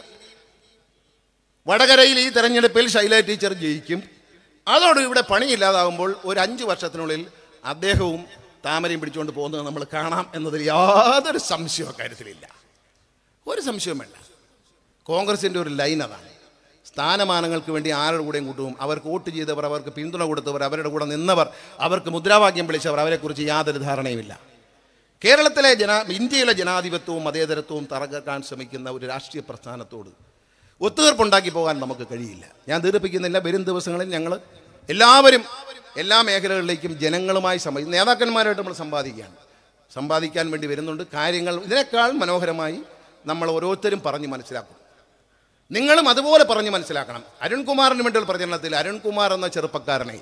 Speaker 1: വടകരയിൽ ഈ തെരഞ്ഞെടുപ്പിൽ ശൈല ടീച്ചർ ജയിക്കും. അതോട് ഇവിടെ പണിയില്ലാതാകുമ്പോൾ ഒരു അഞ്ച് വർഷത്തിനുള്ളിൽ അദ്ദേഹവും താമരയും പിടിച്ചുകൊണ്ട് പോകുന്നത് നമ്മൾ കാണാം എന്നതിൽ യാതൊരു സംശയവും കാര്യത്തിലില്ല, ഒരു സംശയവും വേണ്ട. കോൺഗ്രസിൻ്റെ ഒരു ലൈൻ അതാണ്. സ്ഥാനമാനങ്ങൾക്ക് വേണ്ടി ആരുടെ കൂടെയും കൂട്ടും. അവർക്ക് വോട്ട് ചെയ്തവർ, അവർക്ക് പിന്തുണ കൊടുത്തവർ, അവരുടെ കൂടെ നിന്നവർ, അവർക്ക് മുദ്രാവാക്യം വിളിച്ചവർ, അവരെക്കുറിച്ച് യാതൊരു ധാരണയുമില്ല. കേരളത്തിലെ ജനാ ഇന്ത്യയിലെ ജനാധിപത്യവും മതേതരത്വവും തകർക്കാൻ ശ്രമിക്കുന്ന ഒരു രാഷ്ട്രീയ പ്രസ്ഥാനത്തോട് ഒത്തുതീർപ്പുണ്ടാക്കി പോകാൻ നമുക്ക് കഴിയില്ല. ഞാൻ ദീർഘിപ്പിക്കുന്നില്ല. വരും ദിവസങ്ങളിൽ ഞങ്ങൾ എല്ലാവരും എല്ലാ മേഖലകളിലേക്കും ജനങ്ങളുമായി സംബന്ധിച്ച് നേതാക്കന്മാരായിട്ട് നമ്മൾ സമ്പാദിക്കുകയാണ്, സമ്പാദിക്കാൻ വേണ്ടി വരുന്നുണ്ട്. കാര്യങ്ങൾ ഇതിനേക്കാൾ മനോഹരമായി നമ്മൾ ഓരോരുത്തരും പറഞ്ഞ് മനസ്സിലാക്കും. നിങ്ങളും അതുപോലെ പറഞ്ഞ് മനസ്സിലാക്കണം. അരുൺകുമാറിന് വേണ്ടിയുള്ള പ്രചരണത്തിൽ അരുൺകുമാർ എന്ന ചെറുപ്പക്കാരനെ,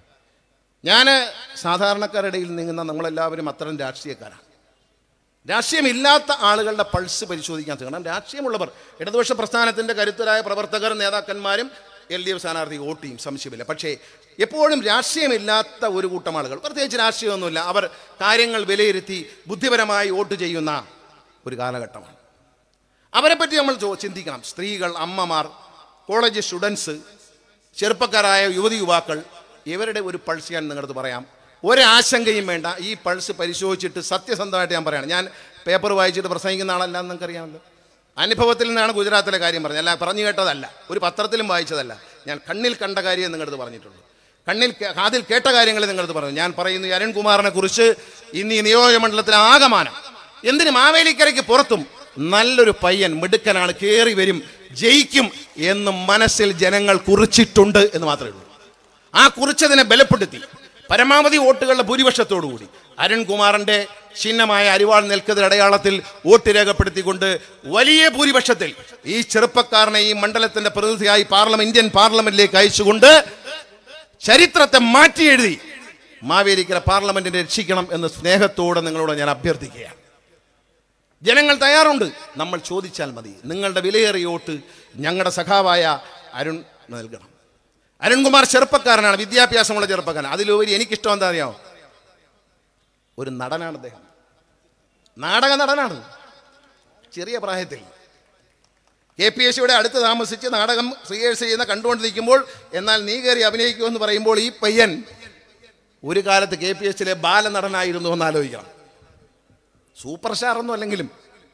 Speaker 1: ഞാൻ സാധാരണക്കാരുടെ ഇടയിൽ നീങ്ങുന്ന നമ്മളെല്ലാവരും അത്തരം രാഷ്ട്രീയക്കാരാണ്. രാഷ്ട്രീയമില്ലാത്ത ആളുകളുടെ പൾസ് പരിശോധിക്കാൻ ശ്രമിക്കണം. രാഷ്ട്രീയമുള്ളവർ, ഇടതുപക്ഷ പ്രസ്ഥാനത്തിൻ്റെ കരുത്തരായ പ്രവർത്തകർ, നേതാക്കന്മാരും എൽ ഡി എഫ് സ്ഥാനാർത്ഥി വോട്ട് ചെയ്യും, സംശയമില്ല. പക്ഷേ എപ്പോഴും രാഷ്ട്രീയമില്ലാത്ത ഒരു കൂട്ടം ആളുകൾ, പ്രത്യേകിച്ച് രാഷ്ട്രീയമൊന്നുമില്ല, അവർ കാര്യങ്ങൾ വിലയിരുത്തി ബുദ്ധിപരമായി വോട്ട് ചെയ്യുന്ന ഒരു കാലഘട്ടമാണ്. അവരെപ്പറ്റി നമ്മൾ ചിന്തിക്കണം. സ്ത്രീകൾ, അമ്മമാർ, കോളേജ് സ്റ്റുഡൻസ്, ചെറുപ്പക്കാരായ യുവതി യുവാക്കൾ, ഇവരുടെ ഒരു പൾസ് ഞാൻ നിങ്ങളടുത്ത് പറയാം. ഒരാശങ്കയും വേണ്ട. ഈ പൾസ് പരിശോധിച്ചിട്ട് സത്യസന്ധമായിട്ട് ഞാൻ പറയണം. ഞാൻ പേപ്പർ വായിച്ചിട്ട് പ്രസംഗിക്കുന്ന ആളല്ല എന്ന് നിങ്ങൾക്കറിയാമല്ലോ. അനുഭവത്തിൽ നിന്നാണ് ഗുജറാത്തിലെ കാര്യം പറഞ്ഞത്, അല്ല പറഞ്ഞു കേട്ടതല്ല, ഒരു പത്രത്തിലും വായിച്ചതല്ല. ഞാൻ കണ്ണിൽ കണ്ട കാര്യം നിങ്ങളടുത്ത് പറഞ്ഞിട്ടുള്ളൂ. കണ്ണിൽ കാതിൽ കേട്ട കാര്യങ്ങൾ നിങ്ങളടുത്ത് പറഞ്ഞു. ഞാൻ പറയുന്നു, ഈ അരുൺകുമാറിനെ കുറിച്ച് ഇന്ന് ഈ നിയോജകമണ്ഡലത്തിലെ ആകമാനം, എന്തിന് മാവേലിക്കരയ്ക്ക് പുറത്തും നല്ലൊരു പയ്യൻ, മിടുക്കനാണ്, കയറി വരും, ജയിക്കും എന്ന് മനസ്സിൽ ജനങ്ങൾ കുറിച്ചിട്ടുണ്ട് എന്ന് മാത്രമേ ഉള്ളൂ. ആ കുറിച്ചതിനെ ബലപ്പെടുത്തി പരമാവധി വോട്ടുകളുടെ ഭൂരിപക്ഷത്തോടുകൂടി അരുൺകുമാറിന്റെ ചിഹ്നമായ അരിവാൾ നിൽക്കുന്ന അടയാളത്തിൽ വോട്ട് രേഖപ്പെടുത്തിക്കൊണ്ട് വലിയ ഭൂരിപക്ഷത്തിൽ ഈ ചെറുപ്പക്കാരനെ ഈ മണ്ഡലത്തിന്റെ പ്രതിനിധിയായി പാർലമെന്റ് ഇന്ത്യൻ പാർലമെന്റിലേക്ക് അയച്ചുകൊണ്ട് ചരിത്രത്തെ മാറ്റി എഴുതി മാവേലിക്കര പാർലമെന്റിനെ രക്ഷിക്കണം എന്ന് സ്നേഹത്തോടെ നിങ്ങളോട് ഞാൻ അഭ്യർത്ഥിക്കുകയാണ്. ജനങ്ങൾ തയ്യാറുണ്ട്, നമ്മൾ ചോദിച്ചാൽ മതി. നിങ്ങളുടെ വിലയേറിയ വോട്ട് ഞങ്ങളുടെ സഖാവായ അരുൺ നൽകണം. അരുൺകുമാർ ചെറുപ്പക്കാരനാണ്, വിദ്യാഭ്യാസമുള്ള ചെറുപ്പക്കാരനാണ്. അതിലുപരി എനിക്കിഷ്ടം എന്താ അറിയാമോ? ഒരു നടനാണ് അദ്ദേഹം, നാടക നടനാണ്. ചെറിയ പ്രായത്തിൽ കെ പി എസ് സിയുടെ അടുത്ത് താമസിച്ച് നാടകം റിഹേഴ്സൽ ചെയ്യുന്ന കണ്ടുകൊണ്ടിരിക്കുമ്പോൾ, എന്നാൽ നീ കയറി അഭിനയിക്കുമെന്ന് പറയുമ്പോൾ ഈ പയ്യൻ ഒരു കാലത്ത് കെ പി എസ് സിയിലെ ബാലനടനായിരുന്നു എന്ന് ആലോചിക്കണം. സൂപ്പർ സ്റ്റാർ ഒന്നും അല്ലെങ്കിലും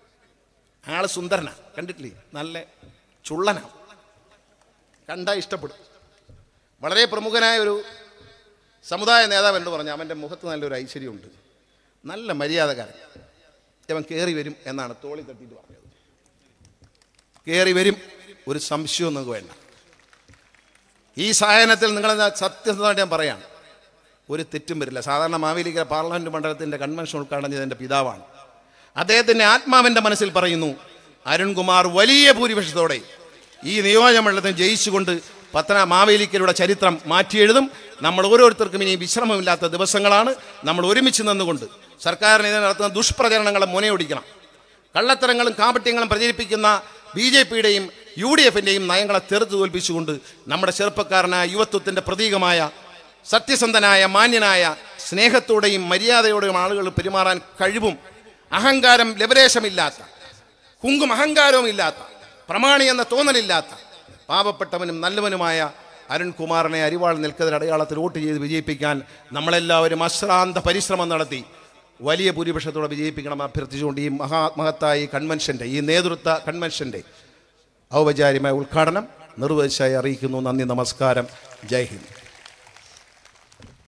Speaker 1: ആള് സുന്ദരനാണ്, കണ്ടിട്ടില്ലേ? നല്ല ചുള്ളനാണ്, കണ്ടാ ഇഷ്ടപ്പെടും. വളരെ പ്രമുഖനായ ഒരു സമുദായ നേതാവ് എന്ന് പറഞ്ഞു, അവൻ്റെ മുഖത്ത് നല്ലൊരു ഐശ്വര്യമുണ്ട്, നല്ല മര്യാദക്കാരൻ. അവൻ കയറി വരും എന്നാണ് തോളി തട്ടിയിട്ട് പറഞ്ഞത്. കയറി വരും, ഒരു സംശയവും നിങ്ങൾക്ക് വേണ്ട. ഈ സായനത്തിൽ നിങ്ങളെന്താ സത്യസന്ധമായിട്ട് ഞാൻ പറയാം, ഒരു തെറ്റും വരില്ല. സാധാരണ മാവേലിക്കര പാർലമെന്റ് മണ്ഡലത്തിൻ്റെ കൺവെൻഷൻ ഉദ്ഘാടനം ചെയ്തതിൻ്റെ പിതാവാണ്. അദ്ദേഹത്തിൻ്റെ ആത്മാവിൻ്റെ മനസ്സിൽ പറയുന്നു, അരുൺകുമാർ വലിയ ഭൂരിപക്ഷത്തോടെ ഈ നിയോജകമണ്ഡലത്തിൽ ജയിച്ചുകൊണ്ട് പത്തന മാവേലിക്കരുടെ ചരിത്രം മാറ്റിയെഴുതും. നമ്മൾ ഓരോരുത്തർക്കും ഇനി വിശ്രമമില്ലാത്ത ദിവസങ്ങളാണ്. നമ്മൾ ഒരുമിച്ച് നിന്നുകൊണ്ട് സർക്കാരിനെതിരെ നടത്തുന്ന ദുഷ്പ്രചരണങ്ങളെ മുനയൊടിക്കണം. കള്ളത്തരങ്ങളും കാപട്യങ്ങളും പ്രചരിപ്പിക്കുന്ന ബി ജെ പിയുടെയും യു ഡി എഫിൻ്റെയും നയങ്ങളെ ചെറുത്തു തോൽപ്പിച്ചുകൊണ്ട് നമ്മുടെ ചെറുപ്പക്കാരനായ യുവത്വത്തിൻ്റെ പ്രതീകമായ സത്യസന്ധനായ, മാന്യനായ, സ്നേഹത്തോടെയും മര്യാദയോടെയും ആളുകൾ പെരുമാറാൻ കഴിവും അഹങ്കാരം ലവലേശമില്ലാത്ത, കുങ്കും അഹങ്കാരവും ഇല്ലാത്ത, പ്രമാണി എന്ന തോന്നലില്ലാത്ത പാവപ്പെട്ടവനും നല്ലവനുമായ അരുൺകുമാറിനെ അരിവാൾ നിൽക്കുന്ന അടയാളത്തിൽ വോട്ട് ചെയ്ത് വിജയിപ്പിക്കാൻ നമ്മളെല്ലാവരും അശ്രാന്ത പരിശ്രമം നടത്തി വലിയ ഭൂരിപക്ഷത്തോടെ വിജയിപ്പിക്കണം അഭ്യർത്ഥിച്ചുകൊണ്ട് ഈ മഹാമഹത്തായ ഈ കൺവെൻഷൻ്റെ, ഈ നേതൃത്വ കൺവെൻഷൻ്റെ ഔപചാരികമായ ഉദ്ഘാടനം നിർവഹിച്ചായി അറിയിക്കുന്നു. നന്ദി, നമസ്കാരം, ജയ് ഹിന്ദ്.